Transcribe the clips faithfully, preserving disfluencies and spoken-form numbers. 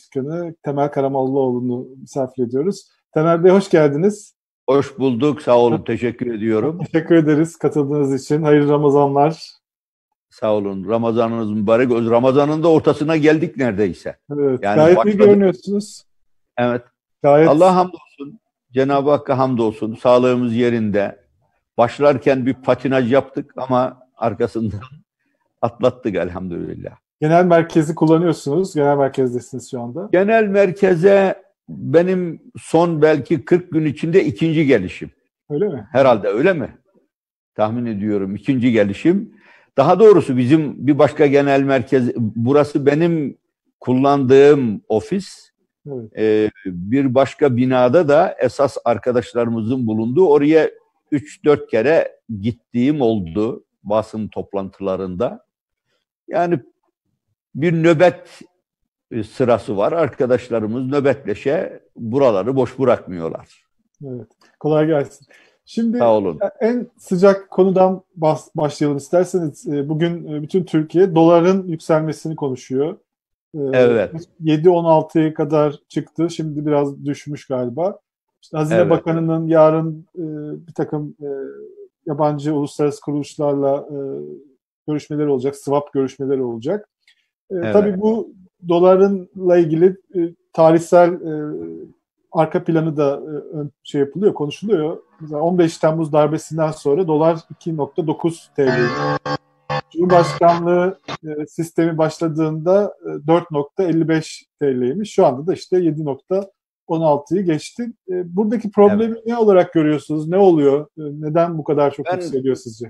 Başkanı Temel Karamollaoğlu'nu misafir ediyoruz. Temel Bey hoş geldiniz. Hoş bulduk, sağ olun, teşekkür ediyorum. Teşekkür ederiz katıldığınız için. Hayırlı Ramazanlar. Sağ olun, Ramazanınız mübarek olsun. Ramazanın da ortasına geldik neredeyse. Evet, yani gayet başladık. iyi görünüyorsunuz. Evet, gayet... Allah'a hamdolsun, Cenab-ı Hakk'a hamdolsun, sağlığımız yerinde. Başlarken bir patinaj yaptık ama arkasından atlattık elhamdülillah. Genel merkezi kullanıyorsunuz, genel merkezdesiniz şu anda. Genel merkeze benim son belki kırk gün içinde ikinci gelişim. Öyle mi? Herhalde öyle mi? Tahmin ediyorum ikinci gelişim. Daha doğrusu bizim bir başka genel merkez, burası benim kullandığım ofis. Evet. Ee, bir başka binada da esas arkadaşlarımızın bulunduğu, oraya üç dört kere gittiğim oldu basın toplantılarında. Yani bir nöbet sırası var. Arkadaşlarımız nöbetleşe buraları boş bırakmıyorlar. Evet. Kolay gelsin. Şimdi Sağ olun. En sıcak konudan başlayalım isterseniz. Bugün bütün Türkiye doların yükselmesini konuşuyor. Evet. yedi on altıya kadar çıktı. Şimdi biraz düşmüş galiba. İşte Hazine Evet. Bakanı'nın yarın bir takım yabancı uluslararası kuruluşlarla görüşmeleri olacak. Swap görüşmeleri olacak. Evet. Tabii bu dolarınla ilgili tarihsel arka planı da şey yapılıyor, konuşuluyor. Mesela on beş Temmuz darbesinden sonra dolar iki nokta dokuz T L. Cumhurbaşkanlığı sistemi başladığında dört nokta elli beş T L'ymiş. Şu anda da işte yedi nokta on altıyı geçti. Buradaki problemi evet. ne olarak görüyorsunuz? Ne oluyor? Neden bu kadar çok ben, yükseliyor sizce?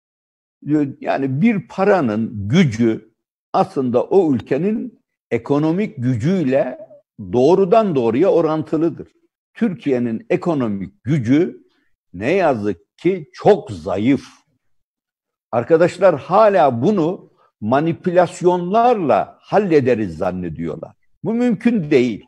Yani bir paranın gücü aslında o ülkenin ekonomik gücüyle doğrudan doğruya orantılıdır. Türkiye'nin ekonomik gücü ne yazık ki çok zayıf. Arkadaşlar hala bunu manipülasyonlarla hallederiz zannediyorlar. Bu mümkün değil.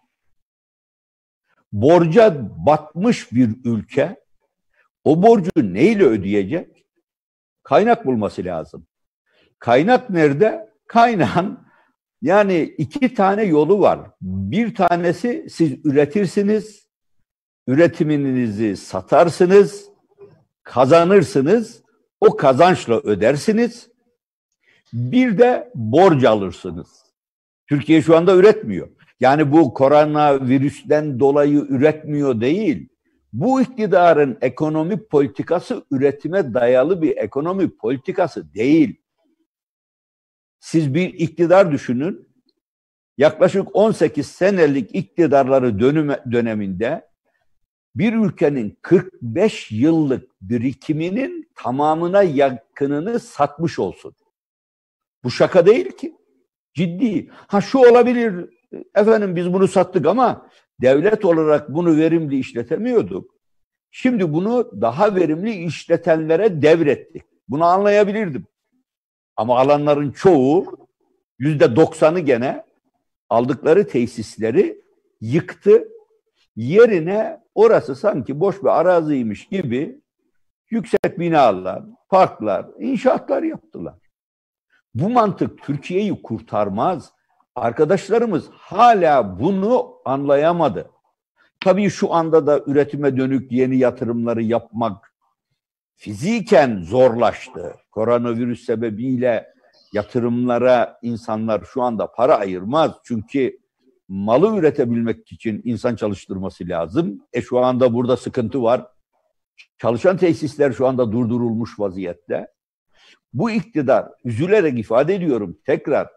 Borca batmış bir ülke o borcu neyle ödeyecek? Kaynak bulması lazım. Kaynak nerede? Kaynağın yani iki tane yolu var. Bir tanesi siz üretirsiniz, üretiminizi satarsınız, kazanırsınız, o kazançla ödersiniz. Bir de borç alırsınız. Türkiye şu anda üretmiyor. Yani bu koronavirüsten dolayı üretmiyor değil. Bu iktidarın ekonomi politikası üretime dayalı bir ekonomi politikası değil. Siz bir iktidar düşünün. Yaklaşık on sekiz senelik iktidarları dönüme, döneminde bir ülkenin kırk beş yıllık birikiminin tamamına yakınını satmış olsun. Bu şaka değil ki. Ciddi. Ha şu olabilir, efendim biz bunu sattık ama devlet olarak bunu verimli işletemiyorduk. Şimdi bunu daha verimli işletenlere devrettik. Bunu anlayabilirdim. Ama alanların çoğu, yüzde doksanı gene aldıkları tesisleri yıktı. Yerine orası sanki boş bir araziymiş gibi yüksek binalar, parklar, inşaatlar yaptılar. Bu mantık Türkiye'yi kurtarmaz. Arkadaşlarımız hala bunu anlayamadı. Tabii şu anda da üretime dönük yeni yatırımları yapmak fiziken zorlaştı. Koronavirüs sebebiyle yatırımlara insanlar şu anda para ayırmaz. Çünkü malı üretebilmek için insan çalıştırması lazım. E şu anda burada sıkıntı var. Çalışan tesisler şu anda durdurulmuş vaziyette. Bu iktidar, üzülerek ifade ediyorum tekrar,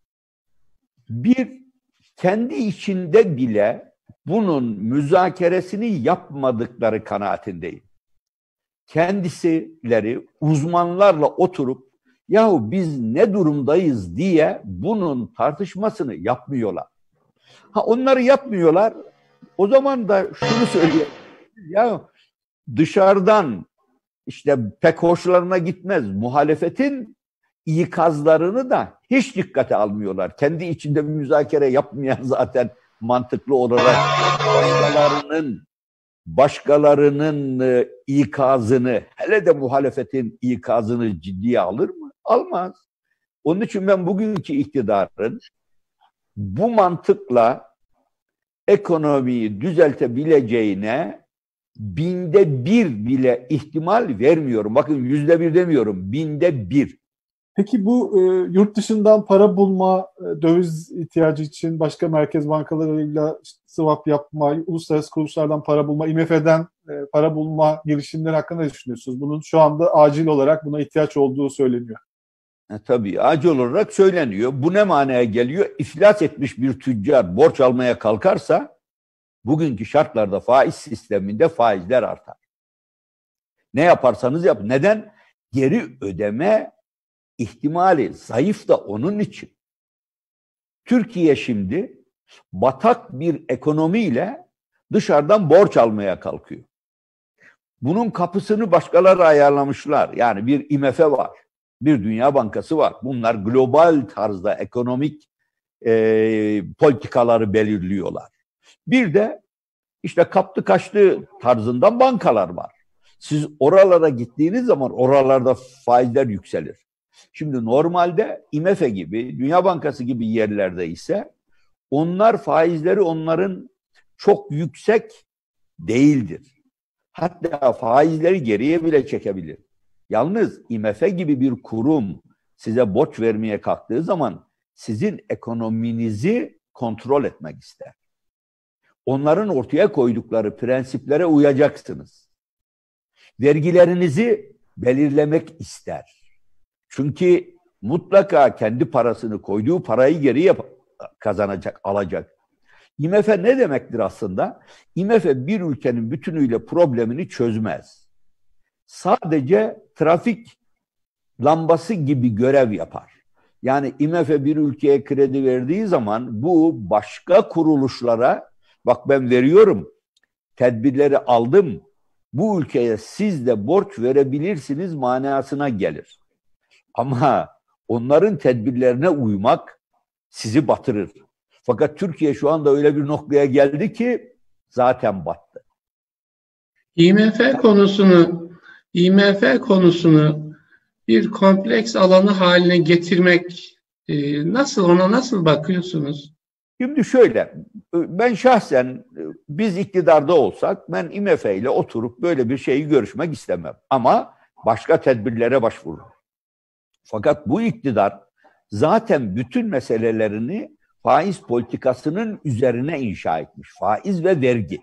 bir kendi içinde bile bunun müzakeresini yapmadıkları kanaatindeyim. Kendisileri uzmanlarla oturup yahu biz ne durumdayız diye bunun tartışmasını yapmıyorlar. Ha onları yapmıyorlar. O zaman da şunu söyleyeyim. Ya dışarıdan işte pek hoşlarına gitmez. Muhalefetin ikazlarını da hiç dikkate almıyorlar. Kendi içinde bir müzakere yapmayan zaten mantıklı olarak başkalarının başkalarının e, ikazını, hele de muhalefetin ikazını ciddiye alır mı? Almaz. Onun için ben bugünkü iktidarın bu mantıkla ekonomiyi düzeltebileceğine binde bir bile ihtimal vermiyorum. Bakın yüzde bir demiyorum, binde bir. Peki bu e, yurt dışından para bulma, e, döviz ihtiyacı için başka merkez bankalarıyla işte swap yapma, uluslararası kuruluşlardan para bulma, I M F'den e, para bulma girişimleri hakkında ne düşünüyorsunuz? Bunun şu anda acil olarak buna ihtiyaç olduğu söyleniyor. E, tabii acil olarak söyleniyor. Bu ne manaya geliyor? İflas etmiş bir tüccar borç almaya kalkarsa bugünkü şartlarda faiz sisteminde faizler artar. Ne yaparsanız yapın. Neden? Geri ödeme ihtimali zayıf da onun için. Türkiye şimdi batak bir ekonomiyle dışarıdan borç almaya kalkıyor. Bunun kapısını başkaları ayarlamışlar. Yani bir I M F var, bir Dünya Bankası var. Bunlar global tarzda ekonomik e, politikaları belirliyorlar. Bir de işte kaptı kaçtı tarzında bankalar var. Siz oralara gittiğiniz zaman oralarda faizler yükselir. Şimdi normalde I M F gibi, Dünya Bankası gibi yerlerde ise onlar faizleri onların çok yüksek değildir. Hatta faizleri geriye bile çekebilir. Yalnız I M F gibi bir kurum size borç vermeye kalktığı zaman sizin ekonominizi kontrol etmek ister. Onların ortaya koydukları prensiplere uyacaksınız. Vergilerinizi belirlemek ister. Çünkü mutlaka kendi parasını, koyduğu parayı geriye kazanacak, alacak. I M F ne demektir aslında? I M F bir ülkenin bütünüyle problemini çözmez. Sadece trafik lambası gibi görev yapar. Yani I M F bir ülkeye kredi verdiği zaman bu başka kuruluşlara, bak ben veriyorum, tedbirleri aldım, bu ülkeye siz de borç verebilirsiniz manasına gelir. Ama onların tedbirlerine uymak sizi batırır. Fakat Türkiye şu anda öyle bir noktaya geldi ki zaten battı. I M F konusunu I M F konusunu bir kompleks alanı haline getirmek e, nasıl ona nasıl bakıyorsunuz? Şimdi şöyle, ben şahsen biz iktidarda olsak ben I M F ile oturup böyle bir şeyi görüşmek istemem. Ama başka tedbirlere başvururum. Fakat bu iktidar zaten bütün meselelerini faiz politikasının üzerine inşa etmiş. Faiz ve vergi.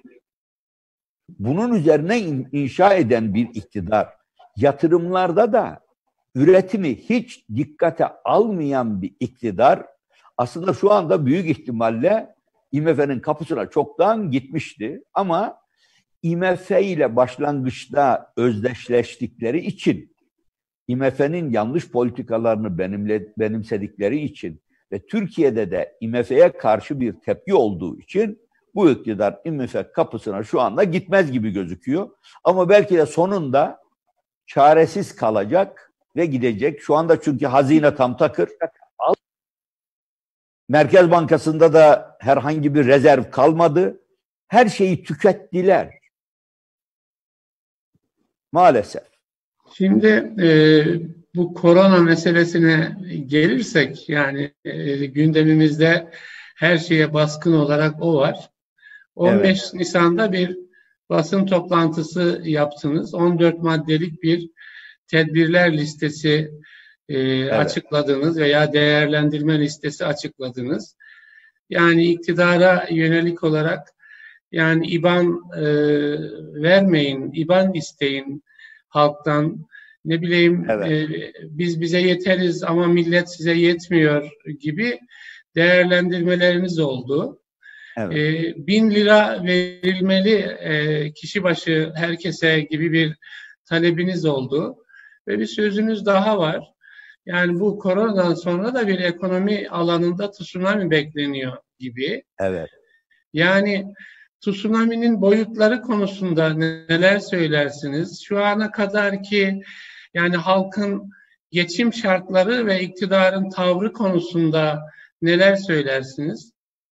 Bunun üzerine inşa eden bir iktidar, yatırımlarda da üretimi hiç dikkate almayan bir iktidar aslında şu anda büyük ihtimalle I M F'nin kapısına çoktan gitmişti. Ama I M F ile başlangıçta özdeşleştikleri için, I M F'nin yanlış politikalarını benimle, benimsedikleri için ve Türkiye'de de I M F'ye karşı bir tepki olduğu için bu iktidar I M F kapısına şu anda gitmez gibi gözüküyor. Ama belki de sonunda çaresiz kalacak ve gidecek. Şu anda çünkü hazine tam takır. Merkez Bankası'nda da herhangi bir rezerv kalmadı. Her şeyi tükettiler. Maalesef. Şimdi e, bu korona meselesine gelirsek, yani e, gündemimizde her şeye baskın olarak o var. on beş evet. Nisan'da bir basın toplantısı yaptınız. on dört maddelik bir tedbirler listesi e, evet. açıkladınız veya değerlendirme listesi açıkladınız. Yani iktidara yönelik olarak, yani İBAN e, vermeyin, İBAN isteyin halktan, ne bileyim evet. e, biz bize yeteriz ama millet size yetmiyor gibi değerlendirmeleriniz oldu. Evet. E, bin lira verilmeli e, kişi başı herkese gibi bir talebiniz oldu. Ve bir sözünüz daha var. Yani bu koronadan sonra da bir ekonomi alanında tsunami bekleniyor gibi. Evet. Yani tsunami'nin boyutları konusunda neler söylersiniz? Şu ana kadar ki yani halkın geçim şartları ve iktidarın tavrı konusunda neler söylersiniz?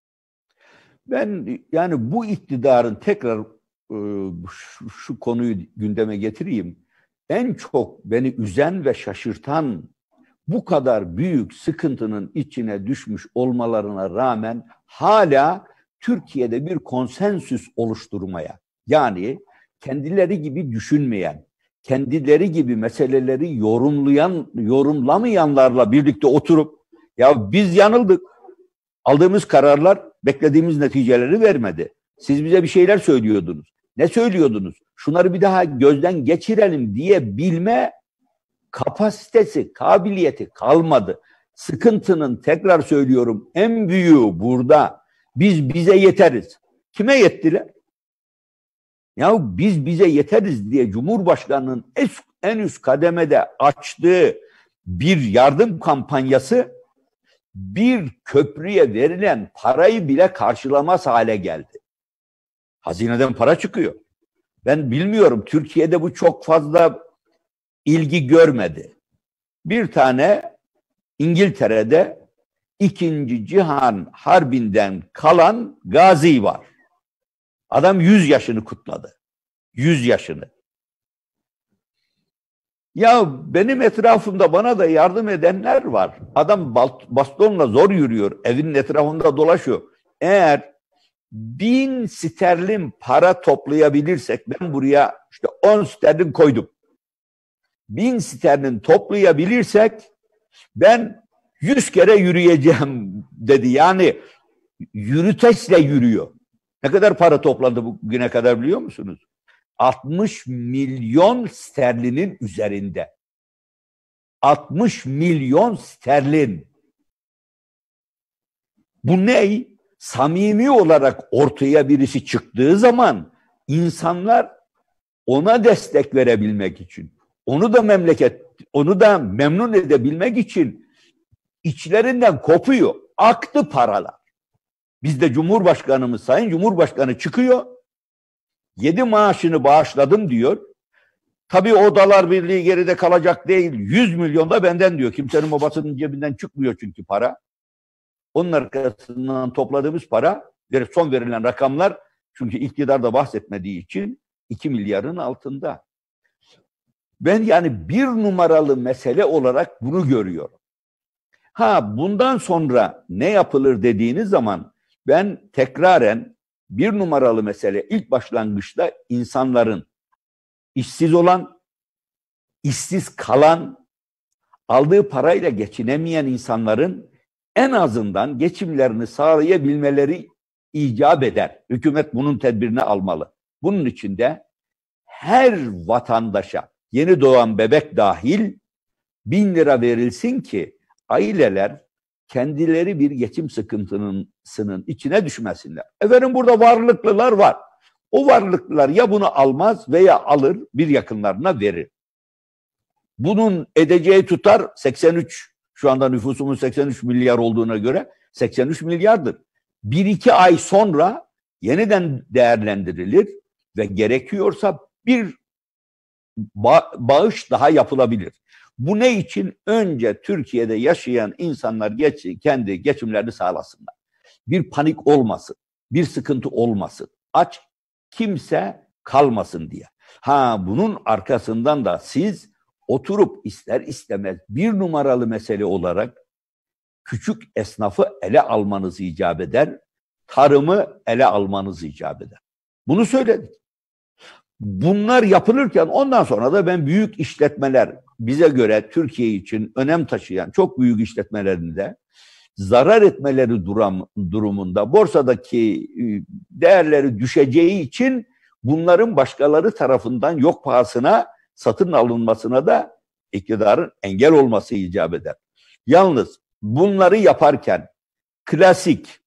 Ben yani bu iktidarın tekrar e, şu, şu konuyu gündeme getireyim. En çok beni üzen ve şaşırtan, bu kadar büyük sıkıntının içine düşmüş olmalarına rağmen hala Türkiye'de bir konsensüs oluşturmaya, yani kendileri gibi düşünmeyen, kendileri gibi meseleleri yorumlayan, yorumlamayanlarla birlikte oturup ya biz yanıldık, aldığımız kararlar beklediğimiz neticeleri vermedi. Siz bize bir şeyler söylüyordunuz. Ne söylüyordunuz? Şunları bir daha gözden geçirelim diye bilme kapasitesi, kabiliyeti kalmadı. Sıkıntının, tekrar söylüyorum, en büyüğü burada. Biz bize yeteriz. Kime yettiler? Ya biz bize yeteriz diye Cumhurbaşkanı'nın en üst kademede açtığı bir yardım kampanyası bir köprüye verilen parayı bile karşılamaz hale geldi. Hazineden para çıkıyor. Ben bilmiyorum, Türkiye'de bu çok fazla ilgi görmedi. Bir tane İngiltere'de İkinci Cihan Harbi'nden kalan gazi var. Adam yüz yaşını kutladı. Yüz yaşını. Ya benim etrafımda bana da yardım edenler var. Adam bastonla zor yürüyor. Evinin etrafında dolaşıyor. Eğer bin sterlin para toplayabilirsek, ben buraya işte on sterlin koydum. Bin sterlin toplayabilirsek ben yüz kere yürüyeceğim dedi. Yani yürüteçle yürüyor. Ne kadar para topladı bugüne kadar biliyor musunuz? altmış milyon sterlinin üzerinde. altmış milyon sterlin. Bu ne? Samimi olarak ortaya birisi çıktığı zaman insanlar ona destek verebilmek için, onu da memleket, onu da memnun edebilmek için içlerinden kopuyor. Aktı paralar. Bizde Cumhurbaşkanımız, Sayın Cumhurbaşkanı çıkıyor, yedi maaşını bağışladım diyor. Tabii o Dolar Birliği geride kalacak değil. yüz milyon da benden diyor. Kimsenin babasının cebinden çıkmıyor çünkü para. Onun arkasından topladığımız para, son verilen rakamlar, çünkü iktidarda bahsetmediği için iki milyarın altında. Ben yani bir numaralı mesele olarak bunu görüyorum. Ha, bundan sonra ne yapılır dediğiniz zaman ben tekraren bir numaralı mesele ilk başlangıçta insanların işsiz olan, işsiz kalan, aldığı parayla geçinemeyen insanların en azından geçimlerini sağlayabilmeleri icap eder. Hükümet bunun tedbirini almalı. Bunun için de her vatandaşa, yeni doğan bebek dahil, bin lira verilsin ki aileler kendileri bir geçim sıkıntısının içine düşmesinler. Efendim burada varlıklılar var. O varlıklılar ya bunu almaz veya alır, bir yakınlarına verir. Bunun edeceği tutar seksen üç, şu anda nüfusumuz seksen üç milyar olduğuna göre seksen üç milyardır. Bir iki ay sonra yeniden değerlendirilir ve gerekiyorsa bir ba- bağış daha yapılabilir. Bu ne için? Önce Türkiye'de yaşayan insanlar geç, kendi geçimlerini sağlasınlar. Bir panik olmasın, bir sıkıntı olmasın. Aç kimse kalmasın diye. Ha, bunun arkasından da siz oturup ister istemez bir numaralı mesele olarak küçük esnafı ele almanız icap eder, tarımı ele almanız icap eder. Bunu söyledik. Bunlar yapılırken ondan sonra da ben büyük işletmeler, bize göre Türkiye için önem taşıyan çok büyük işletmelerinde zarar etmeleri durum, durumunda borsadaki değerleri düşeceği için bunların başkaları tarafından yok pahasına satın alınmasına da iktidarın engel olması icap eder. Yalnız bunları yaparken klasik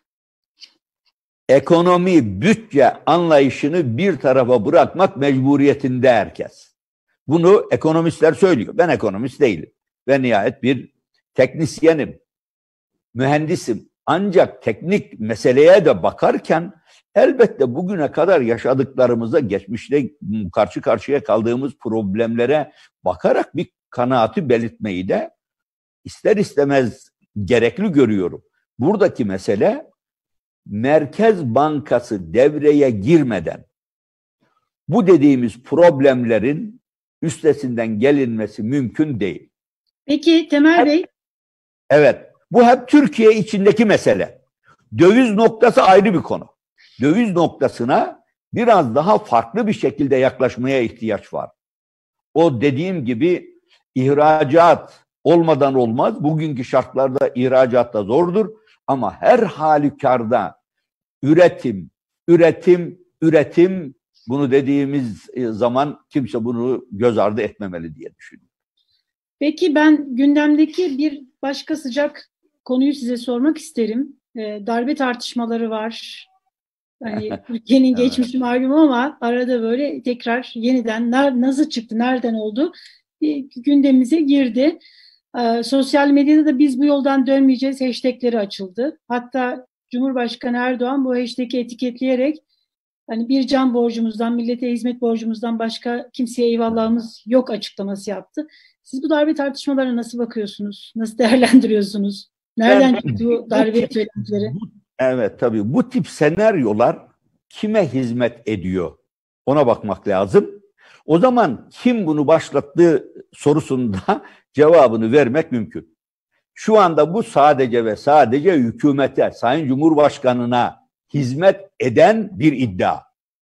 ekonomi, bütçe anlayışını bir tarafa bırakmak mecburiyetinde herkes. Bunu ekonomistler söylüyor. Ben ekonomist değilim. Ben nihayet bir teknisyenim, mühendisim. Ancak teknik meseleye de bakarken elbette bugüne kadar yaşadıklarımıza, geçmişte karşı karşıya kaldığımız problemlere bakarak bir kanaati belirtmeyi de ister istemez gerekli görüyorum. Buradaki mesele Merkez Bankası devreye girmeden bu dediğimiz problemlerin üstesinden gelinmesi mümkün değil. Peki Temel Bey? Evet. Bu hep Türkiye içindeki mesele. Döviz noktası ayrı bir konu. Döviz noktasına biraz daha farklı bir şekilde yaklaşmaya ihtiyaç var. O dediğim gibi ihracat olmadan olmaz. Bugünkü şartlarda ihracat da zordur. Ama her halükarda üretim, üretim, üretim, bunu dediğimiz zaman kimse bunu göz ardı etmemeli diye düşünüyorum. Peki ben gündemdeki bir başka sıcak konuyu size sormak isterim. Ee, darbe tartışmaları var. Hani Türkiye'nin Evet. geçmişi malum ama arada böyle tekrar yeniden nasıl çıktı, nereden oldu gündemimize girdi. Ee, sosyal medyada da biz bu yoldan dönmeyeceğiz hashtagleri açıldı. Hatta Cumhurbaşkanı Erdoğan bu hashtag'i etiketleyerek hani bir can borcumuzdan, millete hizmet borcumuzdan başka kimseye eyvallahımız yok açıklaması yaptı. Siz bu darbe tartışmalarına nasıl bakıyorsunuz? Nasıl değerlendiriyorsunuz? Nereden Ben, çıktı bu darbe söylentileri? Evet tabii bu tip senaryolar kime hizmet ediyor? Ona bakmak lazım. O zaman kim bunu başlattı sorusunda cevabını vermek mümkün. Şu anda bu sadece ve sadece hükümete, Sayın Cumhurbaşkanı'na hizmet eden bir iddia.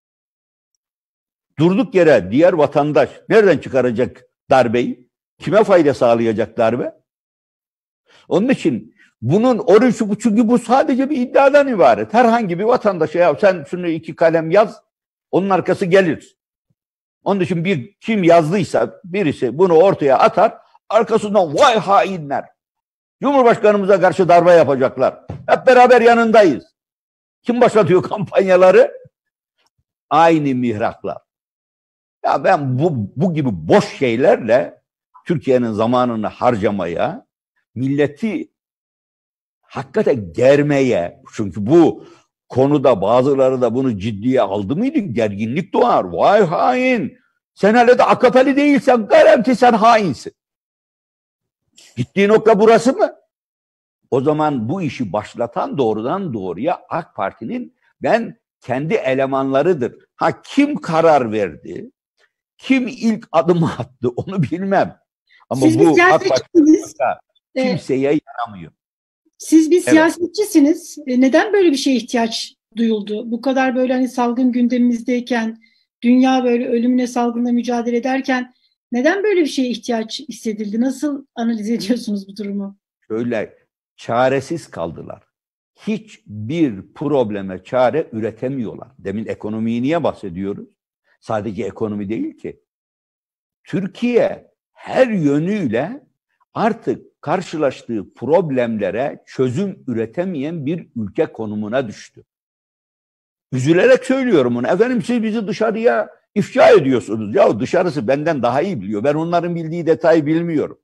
Durduk yere diğer vatandaş nereden çıkaracak darbeyi? Kime fayda sağlayacak darbe? Onun için bunun orucu, çünkü bu sadece bir iddiadan ibaret. Herhangi bir vatandaşa ya sen şunu iki kalem yaz, onun arkası gelir. Onun için bir kim yazdıysa birisi bunu ortaya atar, arkasından vay hainler. Cumhurbaşkanımıza karşı darbe yapacaklar. Hep beraber yanındayız. Kim başlatıyor kampanyaları? Aynı mihraklar. Ya ben bu, bu gibi boş şeylerle Türkiye'nin zamanını harcamaya, milleti hakikaten germeye, çünkü bu konuda bazıları da bunu ciddiye aldı mıydı? Gerginlik doğar. Vay hain! Sen hele de A K P'li değilsen garanti sen hainsin. Gittiği nokta burası mı? O zaman bu işi başlatan doğrudan doğruya AK Parti'nin ben kendi elemanlarıdır. Ha kim karar verdi? Kim ilk adımı attı onu bilmem. Ama Siz bu bir AK siyasetçisiniz. Parti kimseye yaramıyor. Siz bir Evet. siyasetçisiniz. Neden böyle bir şeye ihtiyaç duyuldu? Bu kadar böyle hani salgın gündemimizdeyken, dünya böyle ölümüne salgınla mücadele ederken neden böyle bir şeye ihtiyaç hissedildi? Nasıl analiz ediyorsunuz bu durumu? Şöyle çaresiz kaldılar. Hiçbir probleme çare üretemiyorlar. Demin ekonomiyi niye bahsediyoruz? Sadece ekonomi değil ki. Türkiye her yönüyle artık karşılaştığı problemlere çözüm üretemeyen bir ülke konumuna düştü. Üzülerek söylüyorum bunu. Efendim siz bizi dışarıya ifşa ediyorsunuz. Ya dışarısı benden daha iyi biliyor. Ben onların bildiği detayı bilmiyorum.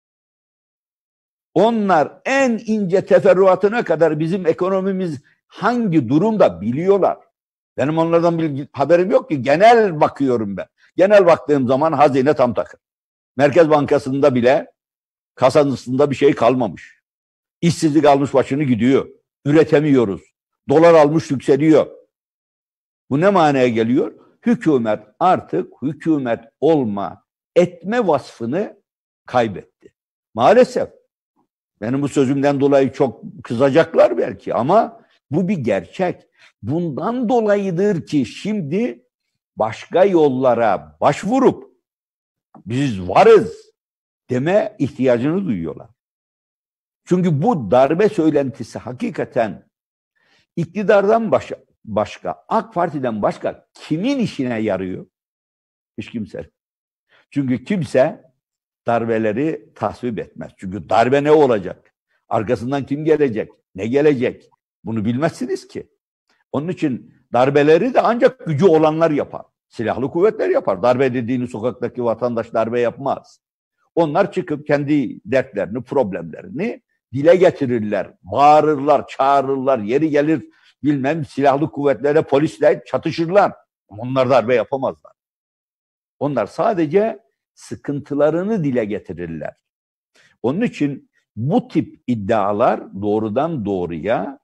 Onlar en ince teferruatına kadar bizim ekonomimiz hangi durumda biliyorlar. Benim onlardan bilgi, haberim yok ki. Genel bakıyorum ben. Genel baktığım zaman hazine tam takır. Merkez Bankası'nda bile kasasında bir şey kalmamış. İşsizlik almış başını gidiyor. Üretemiyoruz. Dolar almış yükseliyor. Bu ne manaya geliyor? Hükümet artık hükümet olma, etme vasfını kaybetti. Maalesef. Benim bu sözümden dolayı çok kızacaklar belki ama bu bir gerçek. Bundan dolayıdır ki şimdi başka yollara başvurup biz varız deme ihtiyacını duyuyorlar. Çünkü bu darbe söylentisi hakikaten iktidardan başka, başka, AK Parti'den başka kimin işine yarıyor? Hiç kimse. Çünkü kimse darbeleri tasvip etmez. Çünkü darbe ne olacak? Arkasından kim gelecek? Ne gelecek? Bunu bilmezsiniz ki. Onun için darbeleri de ancak gücü olanlar yapar. Silahlı kuvvetler yapar. Darbe dediğini sokaktaki vatandaş darbe yapmaz. Onlar çıkıp kendi dertlerini, problemlerini dile getirirler. Bağırırlar, çağırırlar. Yeri gelir bilmem silahlı kuvvetlere, polisle çatışırlar. Onlar darbe yapamazlar. Onlar sadece sıkıntılarını dile getirirler. Onun için bu tip iddialar doğrudan doğruya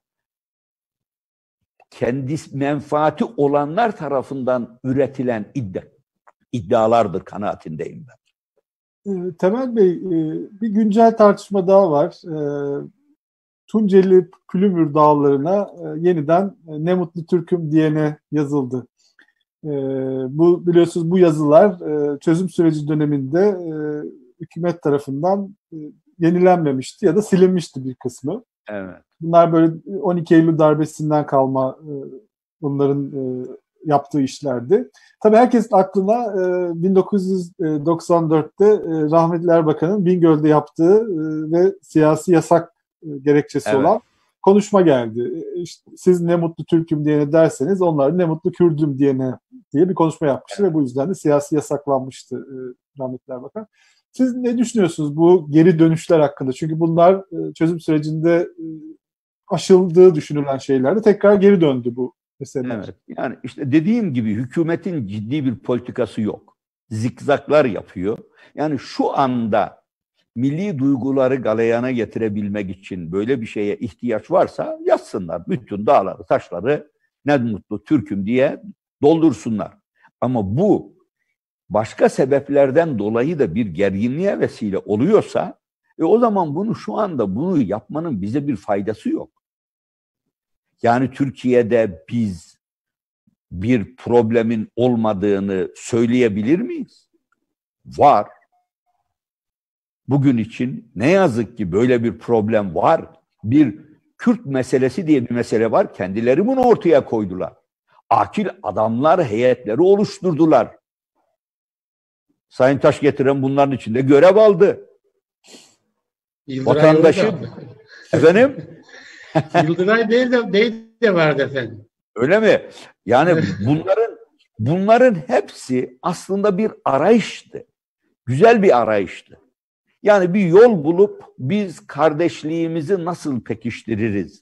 kendi menfaati olanlar tarafından üretilen iddia, iddialardır kanaatindeyim ben. Temel Bey, bir güncel tartışma daha var. Tunceli Pülümür dağlarına e, yeniden e, ne mutlu Türk'üm diyene yazıldı. E, bu biliyorsunuz bu yazılar e, çözüm süreci döneminde e, hükümet tarafından e, yenilenmemişti ya da silinmişti bir kısmı. Evet. Bunlar böyle on iki Eylül darbesinden kalma e, bunların e, yaptığı işlerdi. Tabii herkesin aklına e, bin dokuz yüz doksan dörtte e, rahmetli Erbakan'ın Bingöl'de yaptığı e, ve siyasi yasak e, gerekçesi evet. olan konuşma geldi. E, işte, siz ne mutlu Türk'üm diyene derseniz onlar ne mutlu Kürd'üm diyene diye bir konuşma yapmıştı evet. ve bu yüzden de siyasi yasaklanmıştı e, rahmetli Erbakan. Siz ne düşünüyorsunuz bu geri dönüşler hakkında? Çünkü bunlar e, çözüm sürecinde e, aşıldığı düşünülen şeylerdi. Tekrar geri döndü bu meseleler. Evet. Yani işte dediğim gibi hükümetin ciddi bir politikası yok. Zikzaklar yapıyor. Yani şu anda milli duyguları galeyana getirebilmek için böyle bir şeye ihtiyaç varsa yazsınlar. Bütün dağları, taşları ne mutlu Türk'üm diye doldursunlar. Ama bu başka sebeplerden dolayı da bir gerginliğe vesile oluyorsa e o zaman bunu şu anda bunu yapmanın bize bir faydası yok. Yani Türkiye'de biz bir problemin olmadığını söyleyebilir miyiz? Var. Bugün için ne yazık ki böyle bir problem var. Bir Kürt meselesi diye bir mesele var. Kendileri bunu ortaya koydular. Akil adamlar heyetleri oluşturdular. Sayın Taşgetiren bunların içinde görev aldı. Yıldıray vatandaşı efendim Yıldıray Bey de, Bey de vardı efendim. Öyle mi? Yani bunların bunların hepsi aslında bir arayıştı. Güzel bir arayıştı. Yani bir yol bulup biz kardeşliğimizi nasıl pekiştiririz?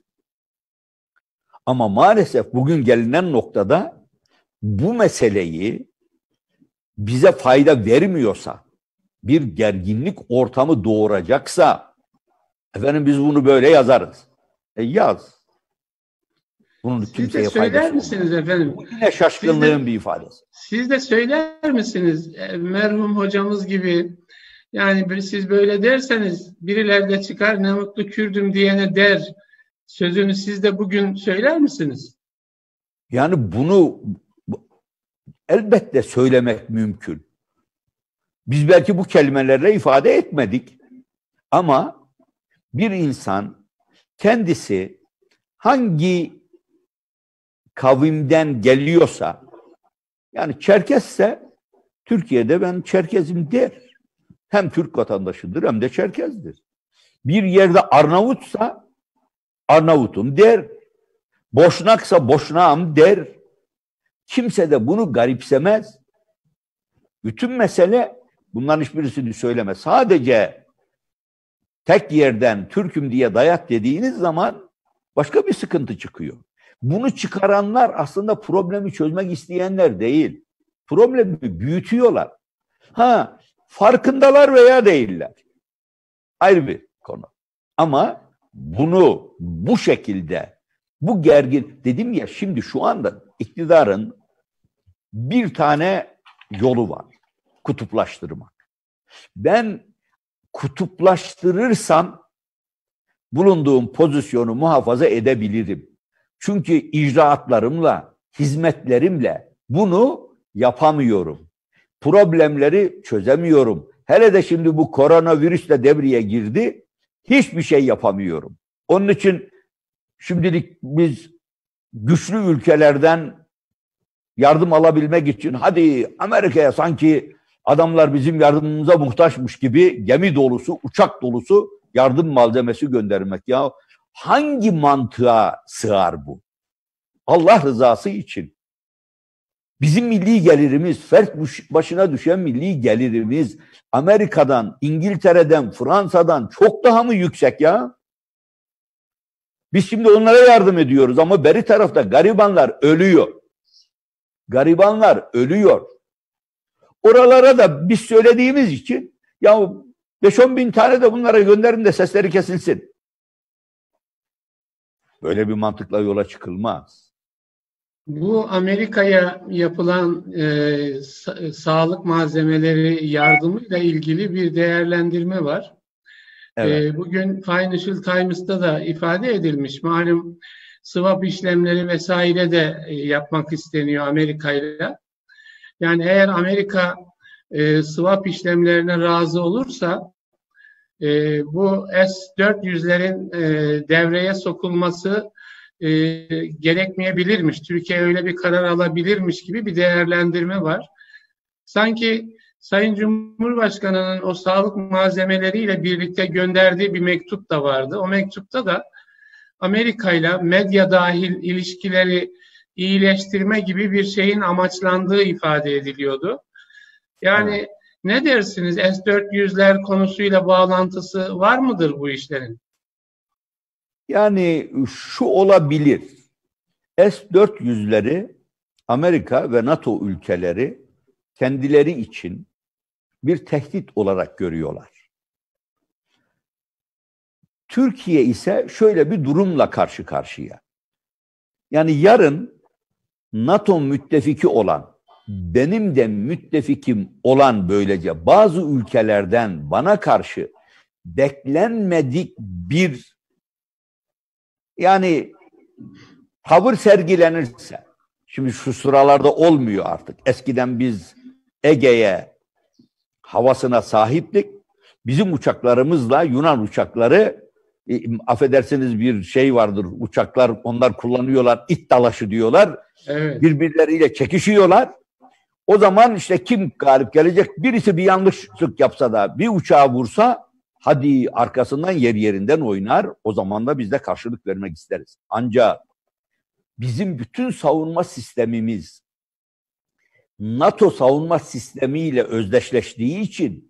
Ama maalesef bugün gelinen noktada bu meseleyi bize fayda vermiyorsa, bir gerginlik ortamı doğuracaksa, efendim biz bunu böyle yazarız. E yaz. Bunun Siz kimseye de söyler faydası misiniz olmaz. efendim? Bu yine şaşkınlığın de, bir ifadesi. Siz de söyler misiniz? Merhum hocamız gibi, yani siz böyle derseniz birileri de çıkar ne mutlu Kürdüm diyene der. Sözünü siz de bugün söyler misiniz? Yani bunu elbette söylemek mümkün. Biz belki bu kelimelerle ifade etmedik. Ama bir insan kendisi hangi kavimden geliyorsa, yani Çerkezse Türkiye'de ben Çerkezim der. Hem Türk vatandaşıdır hem de Çerkezdir. Bir yerde Arnavutsa Arnavutum der. Boşnaksa Boşnağım der. Kimse de bunu garipsemez. Bütün mesele bunların hiçbirisini söyleme. Sadece tek yerden Türk'üm diye dayak dediğiniz zaman başka bir sıkıntı çıkıyor. Bunu çıkaranlar aslında problemi çözmek isteyenler değil. Problemi büyütüyorlar. Ha, farkındalar veya değiller. Ayrı bir konu. Ama bunu bu şekilde, bu gergin, dedim ya şimdi şu anda iktidarın bir tane yolu var. Kutuplaştırmak. Ben kutuplaştırırsam bulunduğum pozisyonu muhafaza edebilirim. Çünkü icraatlarımla, hizmetlerimle bunu yapamıyorum. Problemleri çözemiyorum. Hele de şimdi bu koronavirüsle devreye girdi. Hiçbir şey yapamıyorum. Onun için şimdilik biz güçlü ülkelerden yardım alabilmek için hadi Amerika'ya sanki adamlar bizim yardımımıza muhtaçmış gibi gemi dolusu, uçak dolusu yardım malzemesi göndermek. Ya hangi mantığa sığar bu? Allah rızası için. Bizim milli gelirimiz, fert başına düşen milli gelirimiz Amerika'dan, İngiltere'den, Fransa'dan çok daha mı yüksek ya? Biz şimdi onlara yardım ediyoruz ama beri tarafta garibanlar ölüyor. Garibanlar ölüyor. Oralara da biz söylediğimiz için ya beş on bin tane de bunlara gönderin de sesleri kesilsin. Böyle bir mantıkla yola çıkılmaz. Bu Amerika'ya yapılan e, sa- sağlık malzemeleri yardımıyla ilgili bir değerlendirme var. Evet. E, bugün Financial Times'ta da ifade edilmiş. Malum swap işlemleri vesaire de e, yapmak isteniyor Amerika'yla. Yani eğer Amerika e, swap işlemlerine razı olursa e, bu S dört yüzlerin e, devreye sokulması e, gerekmeyebilirmiş. Türkiye öyle bir karar alabilirmiş gibi bir değerlendirme var. Sanki Sayın Cumhurbaşkanı'nın o sağlık malzemeleriyle birlikte gönderdiği bir mektup da vardı. O mektupta da Amerika'yla medya dahil ilişkileri iyileştirme gibi bir şeyin amaçlandığı ifade ediliyordu. Yani evet. Ne dersiniz? S dört yüzler konusuyla bağlantısı var mıdır bu işlerin? Yani şu olabilir. S dört yüzleri Amerika ve NATO ülkeleri kendileri için bir tehdit olarak görüyorlar. Türkiye ise şöyle bir durumla karşı karşıya. Yani yarın NATO müttefiki olan, benim de müttefikim olan böylece bazı ülkelerden bana karşı beklenmedik bir yani tavır sergilenirse, şimdi şu sıralarda olmuyor artık. Eskiden biz Ege'ye havasına sahiptik. Bizim uçaklarımızla Yunan uçakları, e, affedersiniz bir şey vardır, uçaklar onlar kullanıyorlar, it dalaşı diyorlar. Evet. Birbirleriyle çekişiyorlar. O zaman işte kim galip gelecek? Birisi bir yanlışlık yapsa da bir uçağı vursa hadi arkasından yer yerinden oynar. O zaman da biz de karşılık vermek isteriz. Ancak bizim bütün savunma sistemimiz NATO savunma sistemiyle özdeşleştiği için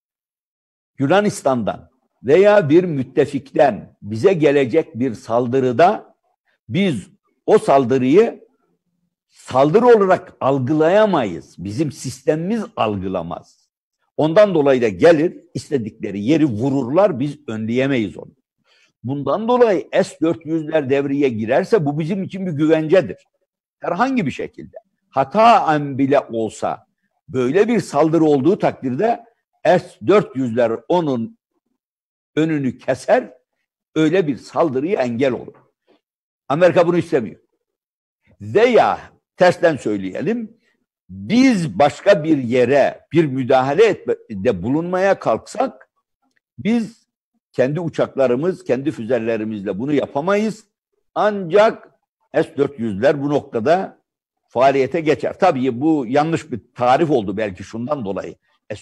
Yunanistan'dan veya bir müttefikten bize gelecek bir saldırıda biz o saldırıyı saldırı olarak algılayamayız. Bizim sistemimiz algılamaz. Ondan dolayı da gelir, istedikleri yeri vururlar, biz önleyemeyiz onu. Bundan dolayı S dört yüzler devreye girerse bu bizim için bir güvencedir. Herhangi bir şekilde. Hataen bile olsa böyle bir saldırı olduğu takdirde S dört yüzler onun önünü keser, öyle bir saldırıya engel olur. Amerika bunu istemiyor. Veya tersten söyleyelim, biz başka bir yere bir müdahale etmede bulunmaya kalksak, biz kendi uçaklarımız, kendi füzelerimizle bunu yapamayız. Ancak S dört yüzler bu noktada faaliyete geçer. Tabii bu yanlış bir tarif oldu belki şundan dolayı.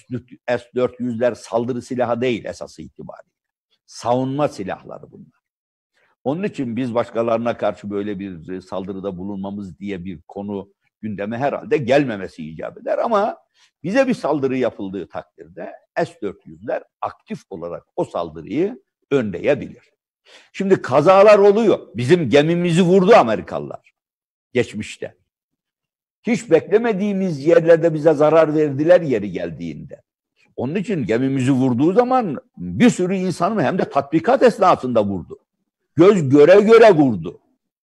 S dört yüzler saldırı silahı değil esası itibariyle. Savunma silahları bunlar. Onun için biz başkalarına karşı böyle bir saldırıda bulunmamız diye bir konu gündeme herhalde gelmemesi icap eder. Ama bize bir saldırı yapıldığı takdirde S dört yüzler aktif olarak o saldırıyı önleyebilir. Şimdi kazalar oluyor. Bizim gemimizi vurdu Amerikalılar geçmişte. Hiç beklemediğimiz yerlerde bize zarar verdiler yeri geldiğinde. Onun için gemimizi vurduğu zaman bir sürü insanı hem de tatbikat esnasında vurdu. Göz göre göre vurdu.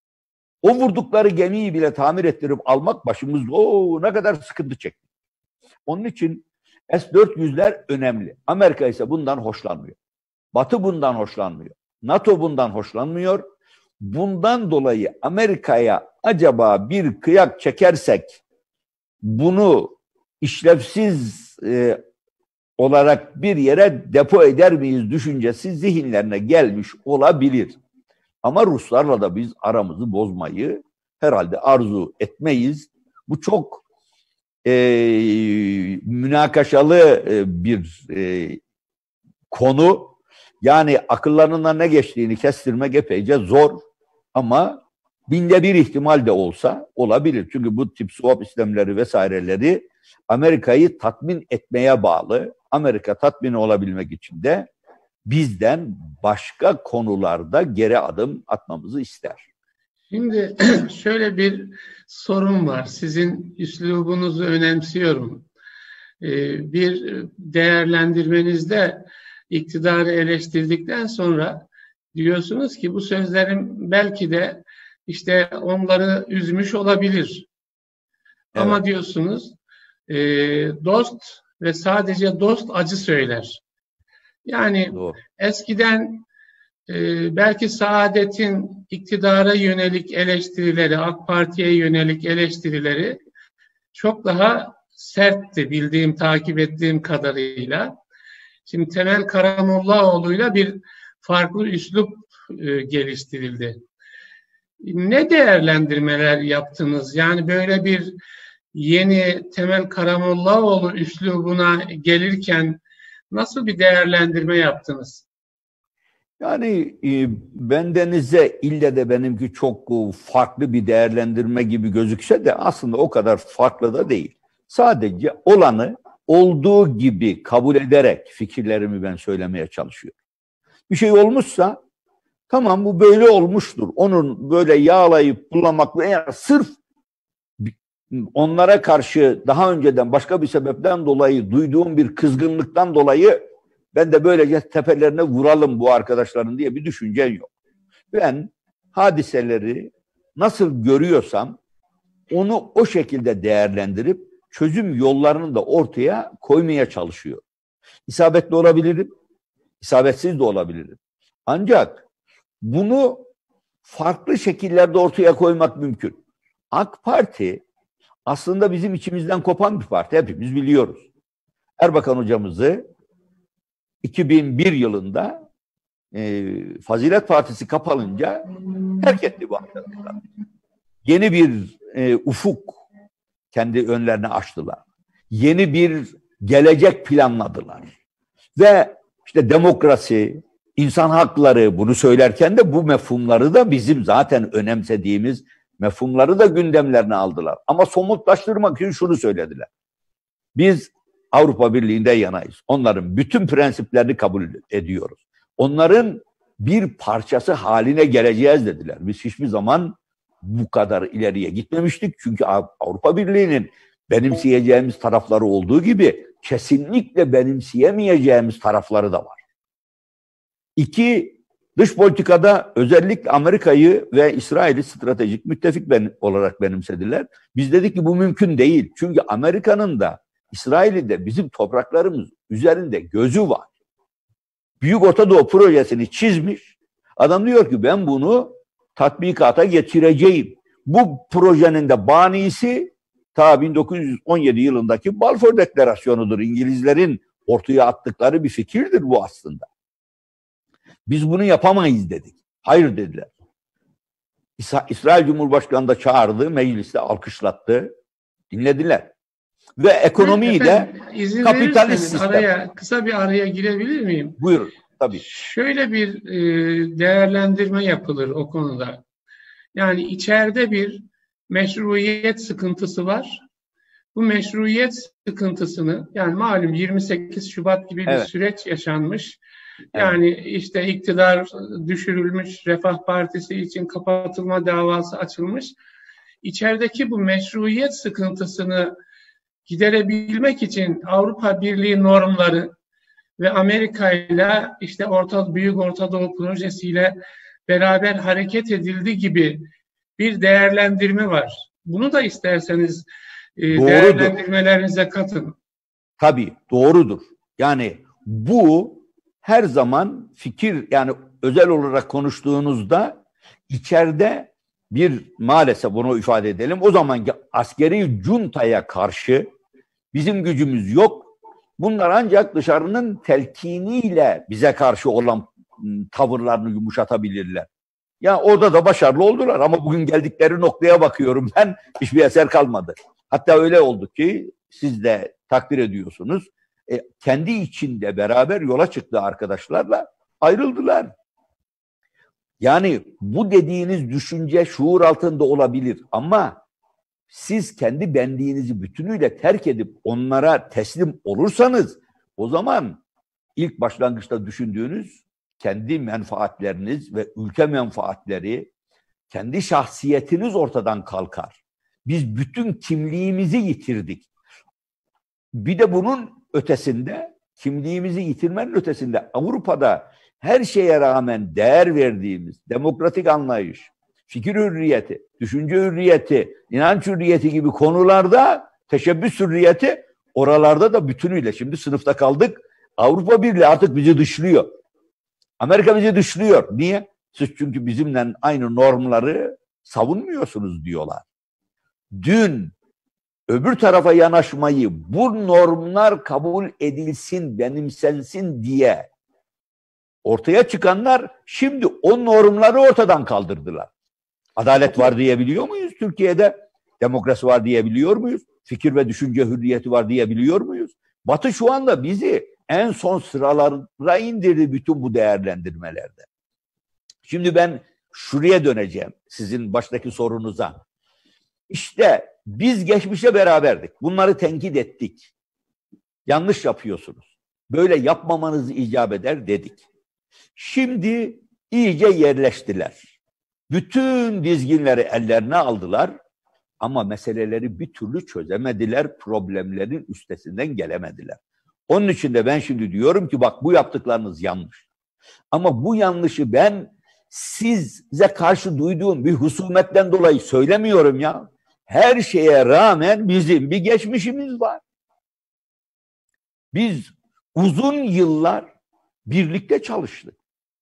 O vurdukları gemiyi bile tamir ettirip almak başımızda o ne kadar sıkıntı çekti. Onun için S dört yüzler önemli. Amerika ise bundan hoşlanmıyor. Batı bundan hoşlanmıyor. NATO bundan hoşlanmıyor. Bundan dolayı Amerika'ya acaba bir kıyak çekersek bunu işlevsiz e, olarak bir yere depo eder miyiz düşüncesi zihinlerine gelmiş olabilir. Ama Ruslarla da biz aramızı bozmayı herhalde arzu etmeyiz. Bu çok e, münakaşalı e, bir e, konu. Yani akıllarından ne geçtiğini kestirmek epeyce zor. Ama binde bir ihtimal de olsa olabilir. Çünkü bu tip swap işlemleri vesaireleri Amerika'yı tatmin etmeye bağlı. Amerika tatmin olabilmek için de bizden başka konularda geri adım atmamızı ister. Şimdi şöyle bir sorun var. Sizin üslubunuzu önemsiyorum. Ee, bir değerlendirmenizde iktidarı eleştirdikten sonra diyorsunuz ki bu sözlerim belki de işte onları üzmüş olabilir. Evet. Ama diyorsunuz e, dost ve sadece dost acı söyler. Yani Doğru. eskiden e, belki Saadet'in iktidara yönelik eleştirileri, AK Parti'ye yönelik eleştirileri çok daha sertti bildiğim, takip ettiğim kadarıyla. Şimdi Temel Karamollaoğlu'yla bir farklı üslup e, geliştirildi. Ne değerlendirmeler yaptınız? Yani böyle bir yeni Temel Karamollaoğlu üslubuna gelirken nasıl bir değerlendirme yaptınız? Yani e, bendenize ille de benimki çok e, farklı bir değerlendirme gibi gözükse de aslında o kadar farklı da değil. Sadece olanı olduğu gibi kabul ederek fikirlerimi ben söylemeye çalışıyorum. Bir şey olmuşsa tamam, bu böyle olmuştur. Onun böyle yağlayıp bulamak veya sırf onlara karşı daha önceden başka bir sebepten dolayı duyduğum bir kızgınlıktan dolayı ben de böylece tepelerine vuralım bu arkadaşların diye bir düşüncem yok. Ben hadiseleri nasıl görüyorsam onu o şekilde değerlendirip çözüm yollarını da ortaya koymaya çalışıyorum. İsabetli olabilirim, isabetsiz de olabilirim. Ancak bunu farklı şekillerde ortaya koymak mümkün. AK Parti aslında bizim içimizden kopan bir parti. Hepimiz biliyoruz. Erbakan hocamızı iki bin bir yılında e, Fazilet Partisi kapalınca terk etti bu arkadaşlar. Yeni bir e, ufuk kendi önlerine açtılar. Yeni bir gelecek planladılar. Ve işte demokrasi, insan hakları, bunu söylerken de bu mefhumları da bizim zaten önemsediğimiz mefhumları da gündemlerine aldılar. Ama somutlaştırmak için şunu söylediler. Biz Avrupa Birliği'nde yanayız. Onların bütün prensiplerini kabul ediyoruz. Onların bir parçası haline geleceğiz dediler. Biz hiçbir zaman bu kadar ileriye gitmemiştik. Çünkü Avrupa Birliği'nin benimseyeceğimiz tarafları olduğu gibi kesinlikle benimseyemeyeceğimiz tarafları da var. İki, dış politikada özellikle Amerika'yı ve İsrail'i stratejik müttefik ben, olarak benimsediler. Biz dedik ki bu mümkün değil. Çünkü Amerika'nın da İsrail'in de bizim topraklarımız üzerinde gözü var. Büyük Orta Doğu projesini çizmiş. Adam diyor ki ben bunu tatbikata getireceğim. Bu projenin de banisi ta bin dokuz yüz on yedi yılındaki Balfour Deklarasyonu'dur. İngilizlerin ortaya attıkları bir fikirdir bu aslında. Biz bunu yapamayız dedik. Hayır dediler. İsa, İsrail Cumhurbaşkanı da çağırdı, mecliste alkışlattı, dinlediler. Ve ekonomiyi de kapitalist sistem. Araya, kısa bir araya girebilir miyim? Buyurun, tabii. Şöyle bir e, değerlendirme yapılır o konuda. Yani içeride bir meşruiyet sıkıntısı var. Bu meşruiyet sıkıntısını, yani malum yirmi sekiz Şubat gibi bir evet. süreç yaşanmış. Yani evet. işte iktidar düşürülmüş, Refah Partisi için kapatılma davası açılmış. İçerideki bu meşruiyet sıkıntısını giderebilmek için Avrupa Birliği normları ve Amerika ile işte Orta Büyük Orta Doğu projesiyle beraber hareket edildi gibi bir değerlendirme var. Bunu da isterseniz e, değerlendirmelerinize katın. Tabii doğrudur. Yani bu her zaman fikir, yani özel olarak konuştuğunuzda içeride bir, maalesef bunu ifade edelim, o zamanki askeri cuntaya karşı bizim gücümüz yok. Bunlar ancak dışarının telkiniyle bize karşı olan tavırlarını yumuşatabilirler. Ya orada da başarılı oldular ama bugün geldikleri noktaya bakıyorum ben, hiçbir eser kalmadı. Hatta öyle oldu ki siz de takdir ediyorsunuz. E, kendi içinde beraber yola çıktığı arkadaşlarla ayrıldılar. Yani bu dediğiniz düşünce şuur altında olabilir ama siz kendi benliğinizi bütünüyle terk edip onlara teslim olursanız o zaman ilk başlangıçta düşündüğünüz kendi menfaatleriniz ve ülke menfaatleri, kendi şahsiyetiniz ortadan kalkar. Biz bütün kimliğimizi yitirdik. Bir de bunun ötesinde, kimliğimizi yitirmenin ötesinde Avrupa'da her şeye rağmen değer verdiğimiz demokratik anlayış, fikir hürriyeti, düşünce hürriyeti, inanç hürriyeti gibi konularda teşebbüs hürriyeti, oralarda da bütünüyle, şimdi sınıfta kaldık Avrupa Birliği artık bizi dışlıyor. Amerika bizi dışlıyor. Niye? Siz çünkü bizimle aynı normları savunmuyorsunuz diyorlar. Dün öbür tarafa yanaşmayı, bu normlar kabul edilsin, benimsensin diye ortaya çıkanlar şimdi o normları ortadan kaldırdılar. Adalet var diyebiliyor muyuz Türkiye'de? Demokrasi var diyebiliyor muyuz? Fikir ve düşünce hürriyeti var diyebiliyor muyuz? Batı şu anda bizi en son sıralara indirdi bütün bu değerlendirmelerde. Şimdi ben şuraya döneceğim sizin baştaki sorunuza. İşte biz geçmişe beraberdik. Bunları tenkit ettik. Yanlış yapıyorsunuz. Böyle yapmamanız icap eder dedik. Şimdi iyice yerleştiler. Bütün dizginleri ellerine aldılar ama meseleleri bir türlü çözemediler, problemlerin üstesinden gelemediler. Onun için de ben şimdi diyorum ki bak bu yaptıklarınız yanlış. Ama bu yanlışı ben size karşı duyduğum bir husumetten dolayı söylemiyorum ya. Her şeye rağmen bizim bir geçmişimiz var. Biz uzun yıllar birlikte çalıştık.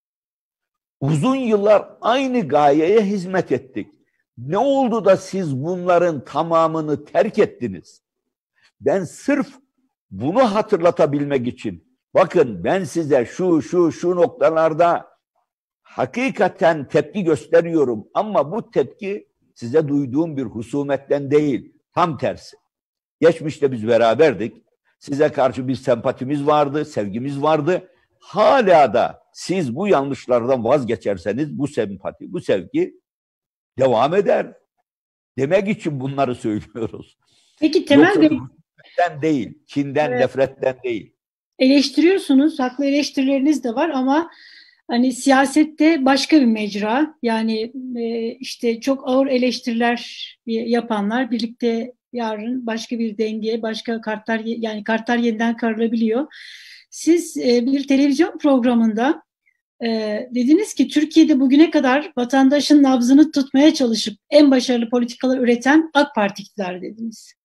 Uzun yıllar aynı gayeye hizmet ettik. Ne oldu da siz bunların tamamını terk ettiniz? Ben sırf bunu hatırlatabilmek için, bakın ben size şu şu şu noktalarda hakikaten tepki gösteriyorum ama bu tepki size duyduğum bir husumetten değil, tam tersi. Geçmişte biz beraberdik. Size karşı bir sempatimiz vardı, sevgimiz vardı. Hala da siz bu yanlışlardan vazgeçerseniz bu sempati, bu sevgi devam eder. Demek için bunları söylüyoruz. Peki Temel Bey, nefretten değil, kinden, evet. nefretten değil. Eleştiriyorsunuz, haklı eleştirileriniz de var ama hani siyasette başka bir mecra. Yani e, işte çok ağır eleştiriler yapanlar birlikte yarın başka bir dengeye, başka kartlar, yani kartlar yeniden karılabiliyor. Siz e, bir televizyon programında e, dediniz ki Türkiye'de bugüne kadar vatandaşın nabzını tutmaya çalışıp en başarılı politikalar üreten AK Parti iktidarı dediniz.